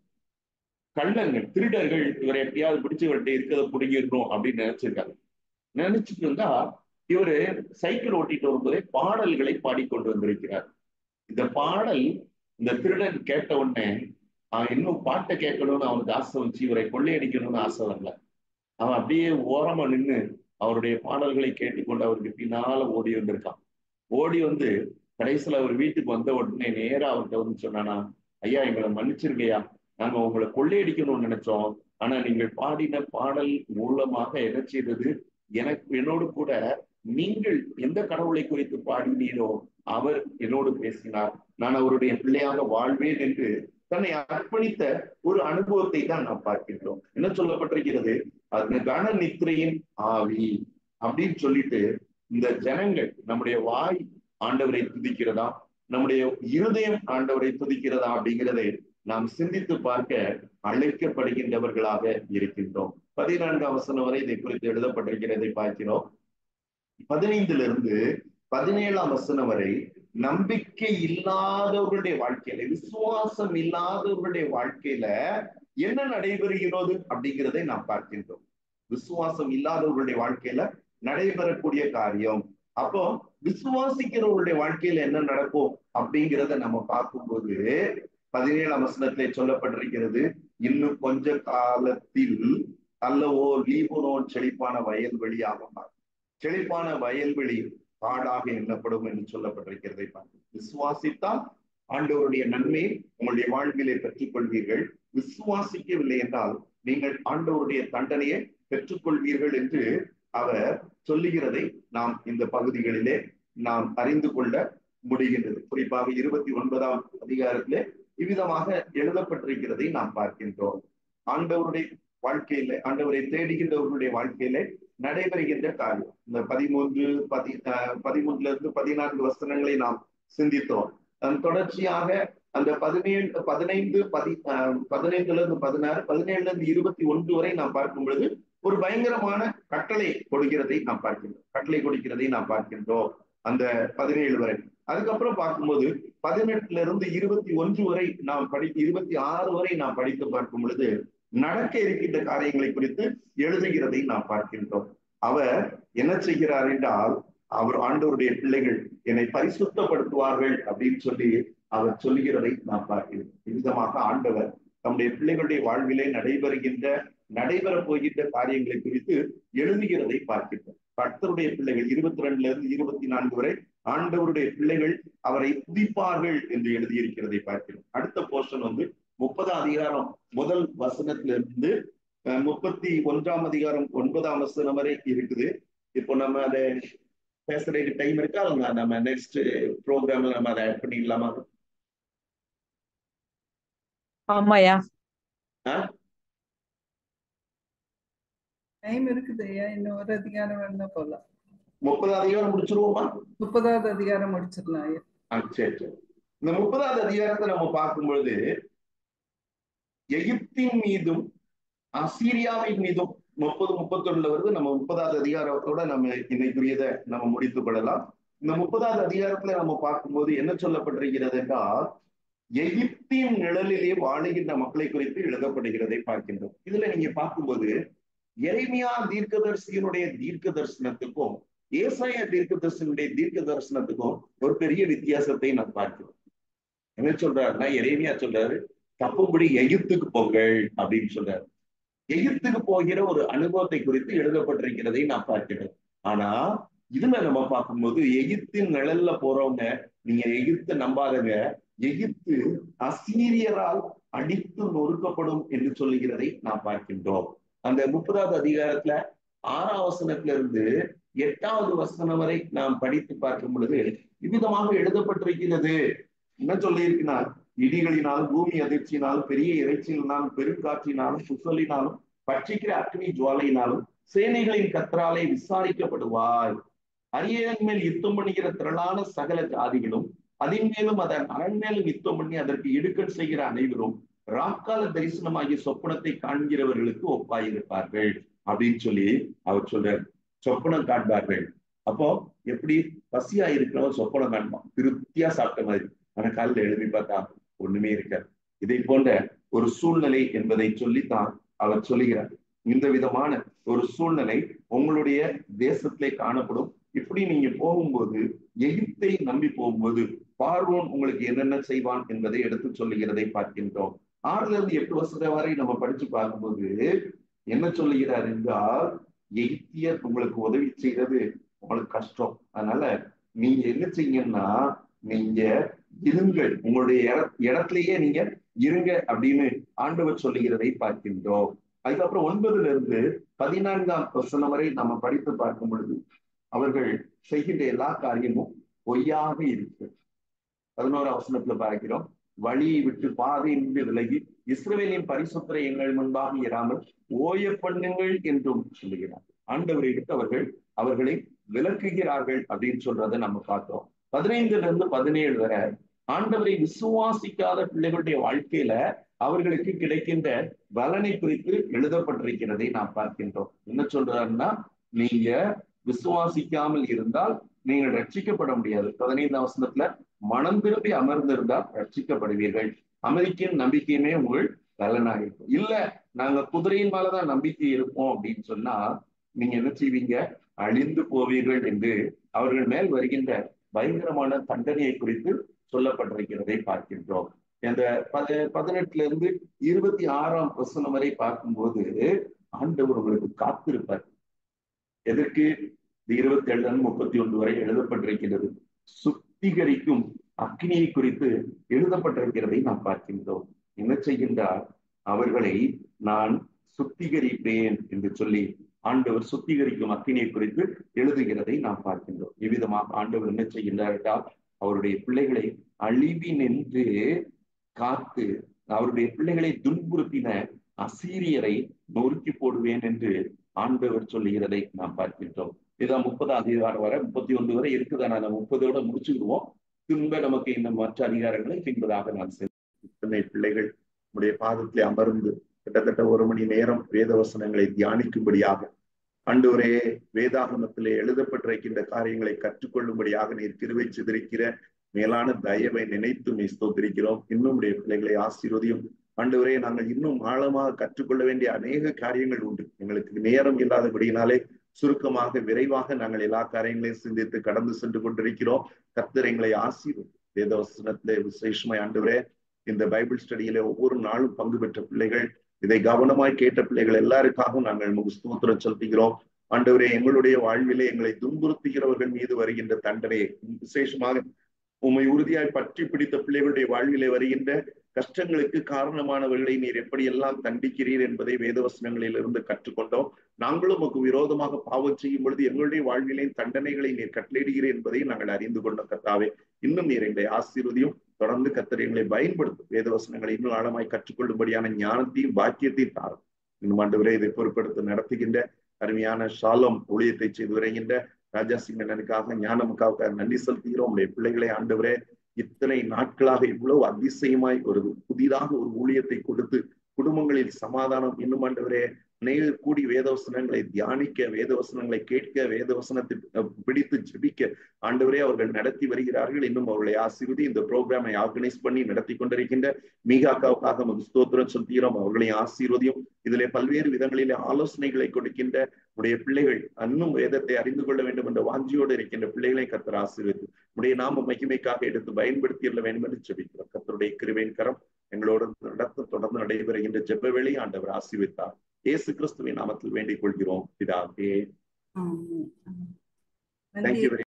கள்ளங்கள், திருடர்கள் இவரை எப்படியாவது பிடிச்சு விட்டு இருக்கிறத பிடிங்கிடணும் அப்படின்னு நினைச்சிருக்காங்க. நினைச்சிட்டு இருந்தா இவரு சைக்கிள் ஓட்டிட்டு வரும்போதே பாடல்களை பாடிக்கொண்டு வந்திருக்கிறார். இந்த பாடல் இந்த திருடன் கேட்ட உடனே இன்னும் பாட்டை கேட்கணும்னு அவனுக்கு ஆசை வச்சு இவரை கொள்ளையடிக்கணும்னு ஆசை வரல. அவன் அப்படியே ஓரமா நின்று அவருடைய பாடல்களை கேட்டுக்கொண்டு அவருக்கு பின்னால ஓடி வந்திருக்கான். ஓடி வந்து கடைசியில அவர் வீட்டுக்கு வந்த உடனே நேரா அவர்கிட்ட சொன்னானா, ஐயா எங்களை மன்னிச்சிருக்கையா, நாங்க உங்களை கொள்ளையடிக்கணும்னு நினைச்சோம், ஆனா நீங்கள் பாடின பாடல் மூலமாக என்ன செய்தது, என்னோடு கூட நீங்கள் எந்த கடவுளை குறித்து பாடினீரோ அவர் என்னோடு பேசினார், நான் அவருடைய பிள்ளையாக வாழ்வேன் என்று தன்னை அர்ப்பணித்த ஒரு அனுபவத்தை தான் நாம் பார்க்கின்றோம். என்ன சொல்லப்பட்டிருக்கிறது? அது கன நித்திரையின் ஆவி அப்படின்னு சொல்லிட்டு இந்த ஜனங்கள் நம்முடைய வாய் ஆண்டவரை துதிக்கிறதா, நம்முடைய இருதயம் ஆண்டவரை துதிக்கிறதா அப்படிங்கிறதை நாம் சிந்தித்து பார்க்க அழைக்கப்படுகின்றவர்களாக இருக்கின்றோம். 14ஆம் வசனம் வரை இதை குறித்து எழுதப்பட்டிருக்கிறதை பார்க்கிறோம். 15 17ஆம் வசனம் வரை நம்பிக்கை இல்லாதவர்களுடைய வாழ்க்கையில, விசுவாசம் இல்லாதவர்களுடைய வாழ்க்கையில என்ன நடைபெறுகிறது அப்படிங்கிறதை நாம் பார்க்கின்றோம். விசுவாசம் இல்லாதவர்களுடைய வாழ்க்கையில நடைபெறக்கூடிய காரியம். அப்போ விசுவாசிக்கிறவர்களுடைய வாழ்க்கையில என்ன நடக்கும் அப்படிங்கிறத நம்ம பார்க்கும்போது 17ஆம் வசனத்திலே சொல்லப்பட்டிருக்கிறது, இன்னும் கொஞ்ச காலத்தில் அல்லவோ லீபனோன் செழிப்பான வயல்வெளியாக மாறும். செழிப்பான வயல்வெளி பாடாக எண்ணப்படும் என்று சொல்லப்பட்டிருக்கிறதை பார்க்கிறோம். விசுவாசித்தால் ஆண்டவருடைய நன்மையை உங்களுடைய வாழ்விலே பெற்றுக் கொள்வீர்கள். விசுவாசிக்கவில்லை என்றால் நீங்கள் ஆண்டவருடைய தண்டனையை பெற்றுக்கொள்வீர்கள் என்று அவர் சொல்லுகிறதை நாம் இந்த பகுதிகளிலே நாம் அறிந்து கொள்ள முடிகின்றது. குறிப்பாக 29ஆம் அதிகாரத்திலே இவ்விதமாக எழுதப்பட்டிருக்கிறதை நாம் பார்க்கின்றோம். ஆண்டவருடைய வாழ்க்கையில, ஆண்டவரை தேடுகின்றவர்களுடைய வாழ்க்கையில நடைபெறுகின்ற காரியம். இந்த 13 இருந்து 14 வசனங்களை நாம் சிந்தித்தோம். அதன் தொடர்ச்சியாக அந்த 15 15 இருந்து 16, 17 இருந்து 21 வரை நாம் பார்க்கும் பொழுது ஒரு பயங்கரமான கட்டளை கொடுக்கிறதை நாம் பார்க்கின்றோம். அந்த 17 வரை. அதுக்கப்புறம் பார்க்கும்போது 18 இருந்து 21 வரை நாம் 26 வரை நாம் படித்து பார்க்கும் பொழுது நடக்க இருக்கின்ற காரியங்களை குறித்து எழுதுகிறதை நாம் பார்க்கின்றோம். அவர் என்ன செய்கிறார் என்றால், அவர் ஆண்டவருடைய பிள்ளைகள் என்னை பரிசுத்தப்படுத்துவார்கள் அப்படின்னு சொல்லி அவர் சொல்லுகிறதை நாம் பார்க்கிறோம். விதமாக ஆண்டவர் தம்முடைய பிள்ளைகளுடைய வாழ்விலே நடைபெறப் போகின்ற காரியங்களை குறித்து எழுதுகிறதை பார்க்கின்றோம். கர்த்தருடைய பிள்ளைகள் 22 இருந்து 24 வரை ஆண்டவருடைய பிள்ளைகள் அவரை துதிப்பார்கள் என்று எழுதியிருக்கிறதை பார்க்கிறோம். அடுத்த போர்ஷன் 30ஆம் அதிகாரம் முதல் வசனத்திலிருந்து 31ஆம் அதிகாரம் 9ஆம் வசனம் வரை இருக்குது. இப்போ நம்ம அதை பேசுறதுக்கு டைம் இருக்கா? நம்ம நெக்ஸ்ட் ப்ரோக்ராம்ல நம்ம அதை ஆட் பண்ணிடலாமா? ஆமாயா, டைம் இருக்குது. இன்னும் ஒரு அதிகாரம் வேணா போலாம். 30ஆம் அதிகாரம் முடிச்சிருவோமா? 30ஆவது அதிகாரம் முடிச்சிடலாம். சரி. இந்த 30ஆவது அதிகாரத்தை நம்ம பார்க்கும் பொழுது எகிப்தின் மீதும் அசீரியாவின் மீதும் 30-31 வருது. நம்ம 30ஆவது அதிகாரத்தோட நம்ம இன்னைக்குரியதை நம்ம முடித்துக் கொள்ளலாம். இந்த 30ஆவது அதிகாரத்துல நம்ம பார்க்கும்போது என்ன சொல்லப்பட்டிருக்கிறது என்றால், எகிப்தின் நிழலிலே வாழுகின்ற மக்களை குறித்து எழுதப்படுகிறதை பார்க்கின்றோம். இதுல நீங்க பார்க்கும்போது எரேமியா தீர்க்கதரிசியினுடைய தீர்க்க தரிசனத்துக்கும் ஏசாயா தீர்க்கதரிசனுடைய தீர்க்க தரிசனத்துக்கும் ஒரு பெரிய வித்தியாசத்தை நான் பார்க்கிறோம். என்ன சொல்றாருன்னா, எரேமியா சொல்றாரு, தப்பும்படி எகிப்துக்கு போங்கள் அப்படின்னு சொல்றாரு. எகிப்துக்கு போகிற ஒரு அனுபவத்தை குறித்து எழுதப்பட்டிருக்கிறதை நான் பார்க்கிறேன். ஆனா இதுல நம்ம பார்க்கும்போது எகிப்தின் நிழல்ல போறவங்க, நீங்க எகிப்தை நம்பாதங்க, எகிப்து அசீரியரால் அடித்து நொறுக்கப்படும் என்று சொல்லுகிறதை நாம் பார்க்கின்றோம். அந்த 30ஆவது அதிகாரத்துல 6ஆம் வசனத்துல இருந்து 8ஆவது வசனம் வரை நாம் படித்து பார்க்கும் பொழுது இவ்விதமாக எழுதப்பட்டிருக்கிறது. என்ன சொல்லி இருக்குன்னா, இடிகளினாலும் பூமி அதிர்ச்சியினாலும் பெரிய இறைச்சியினாலும் பெருங்காற்றினாலும் சுழலினாலும் பட்சிக்கிற அக்னி ஜுவாலையினாலும் சேனைகளின் கர்த்தராலே விசாரிக்கப்படுவாய். அரியன் மேல் யுத்தம் பண்ணுகிற திரளான சகல ஜாதிகளும் அதன் மேலும் அதன் அரண் மேலும் யுத்தம் பண்ணி அதற்கு இடுக்கண் செய்கிற அனைவரும் ராக்கால தரிசனமாகிய சொப்பனத்தை காண்கிறவர்களுக்கு ஒப்பாயிருப்பார்கள் அப்படின்னு சொல்லி அவர் சொல்றார். சொப்பனம் காண்பார்கள். அப்போ எப்படி பசியா இருக்கிறவன் சொப்பனம் காண்பான், திருப்தியா சாப்பிட்ட மாதிரி. ஆனா காலில் எழுதி பார்த்தா ஒண்ணுமே இருக்காது. இதை போன்ற ஒரு சூழ்நிலை என்பதை சொல்லித்தான் அவர் சொல்லுகிறார். இந்த விதமான ஒரு சூழ்நிலை உங்களுடைய தேசத்திலே காணப்படும். இப்படி நீங்க போகும்போது, எகிப்தை நம்பி போகும்போது பார்வோன் உங்களுக்கு என்னென்ன செய்வான் என்பதை எடுத்து சொல்லுகிறதை பார்க்கின்றோம். 6 இருந்து 8 வருஷம் வரை நம்ம படிச்சு பார்க்கும்போது என்ன சொல்லுகிறார் என்றால், எகிப்தியர் உங்களுக்கு உதவி செய்யறது உங்களுக்கு கஷ்டம். அதனால நீங்க என்ன செய்யுங்கன்னா, நீங்க இருங்கள், உங்களுடைய இடத்திலேயே நீங்க இருங்க அப்படின்னு ஆண்டவர் சொல்லுகிறதை பார்க்கின்றோம். அதுக்கப்புறம் 9 இருந்து 14ஆம் வசனம் வரை நம்ம படித்து பார்க்கும் பொழுது அவர்கள் செய்கின்ற எல்லா காரியமும் பொய்யாக இருக்கு. 11ஆம் வசனத்துல பார்க்கிறோம், வழியை விட்டு பாதையின்றி விலகி இஸ்ரவேலின் பரிசுத்தரை எங்கள் முன்பாக இராமல் ஓய பண்ணுங்கள் என்றும் சொல்லுகிறார். ஆண்டவரை விட்டு அவர்களை விலக்குகிறார்கள் அப்படின்னு சொல்றதை நம்ம பார்த்தோம். 15 இருந்து 17 வரை ஆண்டவரை விசுவாசிக்காத பிள்ளைகளுடைய வாழ்க்கையில அவர்களுக்கு கிடைக்கின்ற பலனை குறித்து எழுதப்பட்டிருக்கிறதை நாம் பார்க்கின்றோம். என்ன சொல்றாருன்னா, நீங்க விசுவாசிக்காமல் இருந்தால் நீங்கள் ரட்சிக்கப்பட முடியாது. 15ஆம் வசனத்துல மனம் திரும்பி அமர்ந்திருந்தால் ரட்சிக்கப்படுவீர்கள். அமைதிக்கும் நம்பிக்கையுமே உங்கள் பலனாக இருக்கும். இல்ல நாங்க குதிரையின் மேலதான் நம்பிக்கை இருப்போம் அப்படின்னு சொன்னா நீங்க என்ன செய்வீங்க? அழிந்து போவீர்கள் என்று அவர்கள் மேல் வருகின்ற பயங்கரமான தண்டனையை குறித்து சொல்லப்பட்டிருக்கிறதை பார்க்கின்றோம். இந்த 18 இருந்து 26ஆம் வசனம் வரை பார்க்கும்போது ஆண்டவர் உங்களுக்கு காத்திருப்பார். எதற்கு? இது 27-31 வரை எழுதப்பட்டிருக்கிறது. சுத்திகரிக்கும் அக்னியை குறித்து எழுதப்பட்டிருக்கிறதை நாம் பார்க்கின்றோம். என்ன செய்கின்றார்? அவர்களை நான் சுத்திகரிப்பேன் என்று சொல்லி ஆண்டவர் சுத்திகரிக்கும் அக்கினியை குறித்து எழுதுகிறதை நாம் பார்க்கின்றோம். இவ்விதமாக ஆண்டவர் என்ன செய்கின்றார் என்றால், அவருடைய பிள்ளைகளை அழிவினின்று காத்து அவருடைய பிள்ளைகளை துன்புறுத்தின அசீரியரை நொறுக்கி போடுவேன் என்று ஆண்டவர் சொல்லுகிறதை நாம் பார்க்கின்றோம். இதான் 30ஆம் அதிகாரம் வரை 31 வரை இருக்குதா? நான் 30ஓட முடிச்சுக்கிடுவோம். திரும்ப நமக்கு இந்த மற்ற அதிகாரங்களை பின்பதாக நான் இத்தனை பிள்ளைகள் உடைய பாதத்திலே அமர்ந்து கிட்டத்தட்ட 1 மணி நேரம் வேத வசனங்களை தியானிக்கும்படியாக, ஆண்டவரே வேதாகமத்திலே எழுதப்பட்டிருக்கின்ற காரியங்களை கற்றுக்கொள்ளும்படியாக நீர் கிருபை செய்திருக்கிற மேலான தயவை நினைத்து ஸ்தோத்திரிக்கிறோம். இன்னும் உடைய பிள்ளைகளை ஆசீர்வதியும். ஆண்டவரே, நாங்கள் இன்னும் ஆழமாக கற்றுக்கொள்ள வேண்டிய அநேக காரியங்கள் உண்டு. எங்களுக்கு நேரம் இல்லாதபடியினாலே சுருக்கமாக விரைவாக நாங்கள் எல்லா காரியங்களையும் சிந்தித்து கடந்து சென்று கொண்டிருக்கிறோம். கர்த்தர் எங்களை ஆசீர்வதி. வேதவசனத்திலே விசேஷமாய் ஆண்டவரே, இந்த பைபிள் ஸ்டடியில ஒவ்வொரு நாளும் பங்கு பெற்ற பிள்ளைகள், இதை கவனமாய் கேட்ட பிள்ளைகள் எல்லாருக்காகவும் நாங்கள் ஸ்தோத்திரம் செலுத்துகிறோம். ஆண்டவரே, எங்களுடைய வாழ்விலே எங்களை துன்புறுத்துகிறவர்கள் மீது வருகின்ற தண்டனையை, விசேஷமாக உம்மை உறுதியாய் பற்றி பிடித்த பிள்ளைகளுடைய வாழ்விலே வருகின்ற கஷ்டங்களுக்கு காரணமானவர்களை நீர் எப்படியெல்லாம் தண்டிக்கிறீர் என்பதை வேதவசனங்களில் இருந்து கற்றுக்கொண்டோம். நாங்களும் உமக்கு விரோதமாக பாவம் செய்யும் பொழுது எங்களுடைய வாழ்விலேயும் தண்டனைகளை நீர் கட்டளையிடுகிறீர் என்பதை நாங்கள் அறிந்து கொண்டோம். கர்த்தாவே, இன்னும் நீர் எங்களை ஆசீர்வதியும். தொடர்ந்து கர்த்தர் எங்களை பயன்படுத்தும். வேதவசனங்களை இன்னும் ஆழமாய் கற்றுக்கொள்ளும்படியான ஞானத்தையும் பாக்கியத்தையும் தாரும். இன்னும் ஆண்டவரே, இதை பொறுப்படுத்த நடத்துகின்ற அருமையான ஷாሎም ஊழியத்தை செய்து வருகின்ற ராஜா சிங்கனுக்காக, ஞானமுக்காக நன்றி செலுத்துகிறோம். உடைய பிள்ளைகளை ஆண்டவரே, இத்தனை நாட்களாக இவ்வளவு அதிசயமாய் ஒரு புதிதாக ஒரு ஊழியத்தை கொடுத்து குடும்பங்களில் சமாதானம், இன்னும் ஆண்டவரே அநேகர் கூடி வேதவசனங்களை தியானிக்க, வேதவசனங்களை கேட்க, வேதவசனத்தை பிடித்து ஜெபிக்க ஆண்டவரே அவர்கள் நடத்தி வருகிறார்கள். இன்னும் அவர்களை ஆசீர்வதி. இந்த ப்ரோக்ராமை ஆர்கனைஸ் பண்ணி நடத்தி கொண்டிருக்கின்ற மீகாக்காவுக்காக ஸ்தோத்திரம் செலுத்துகிறோம். அவர்களையும் ஆசீர்வதியும். இதிலே பல்வேறு விதங்களிலே ஆலோசனைகளை கொடுக்கின்ற உடைய பிள்ளைகள், இன்னும் வேதத்தை அறிந்து கொள்ள வேண்டும் என்ற வாஞ்சியோடு இருக்கின்ற பிள்ளைகளை கர்த்தர் ஆசீர்வதி உடைய நாம மகிமைக்காக எடுத்து பயன்படுத்திட வேண்டும் என்று ஜெபிக்கிறோம். கர்த்தருடைய கிருபையின் கரம் எங்களோடு தொடர்ந்து நடைபெறுகின்ற ஜெப வேளையை ஆண்டவர் ஆசீர்வதித்தார். இயேசு கிறிஸ்துவின் நாமத்தில் வேண்டிக் கொள்கிறோம் பிதாவே. ஆமென். Thank you very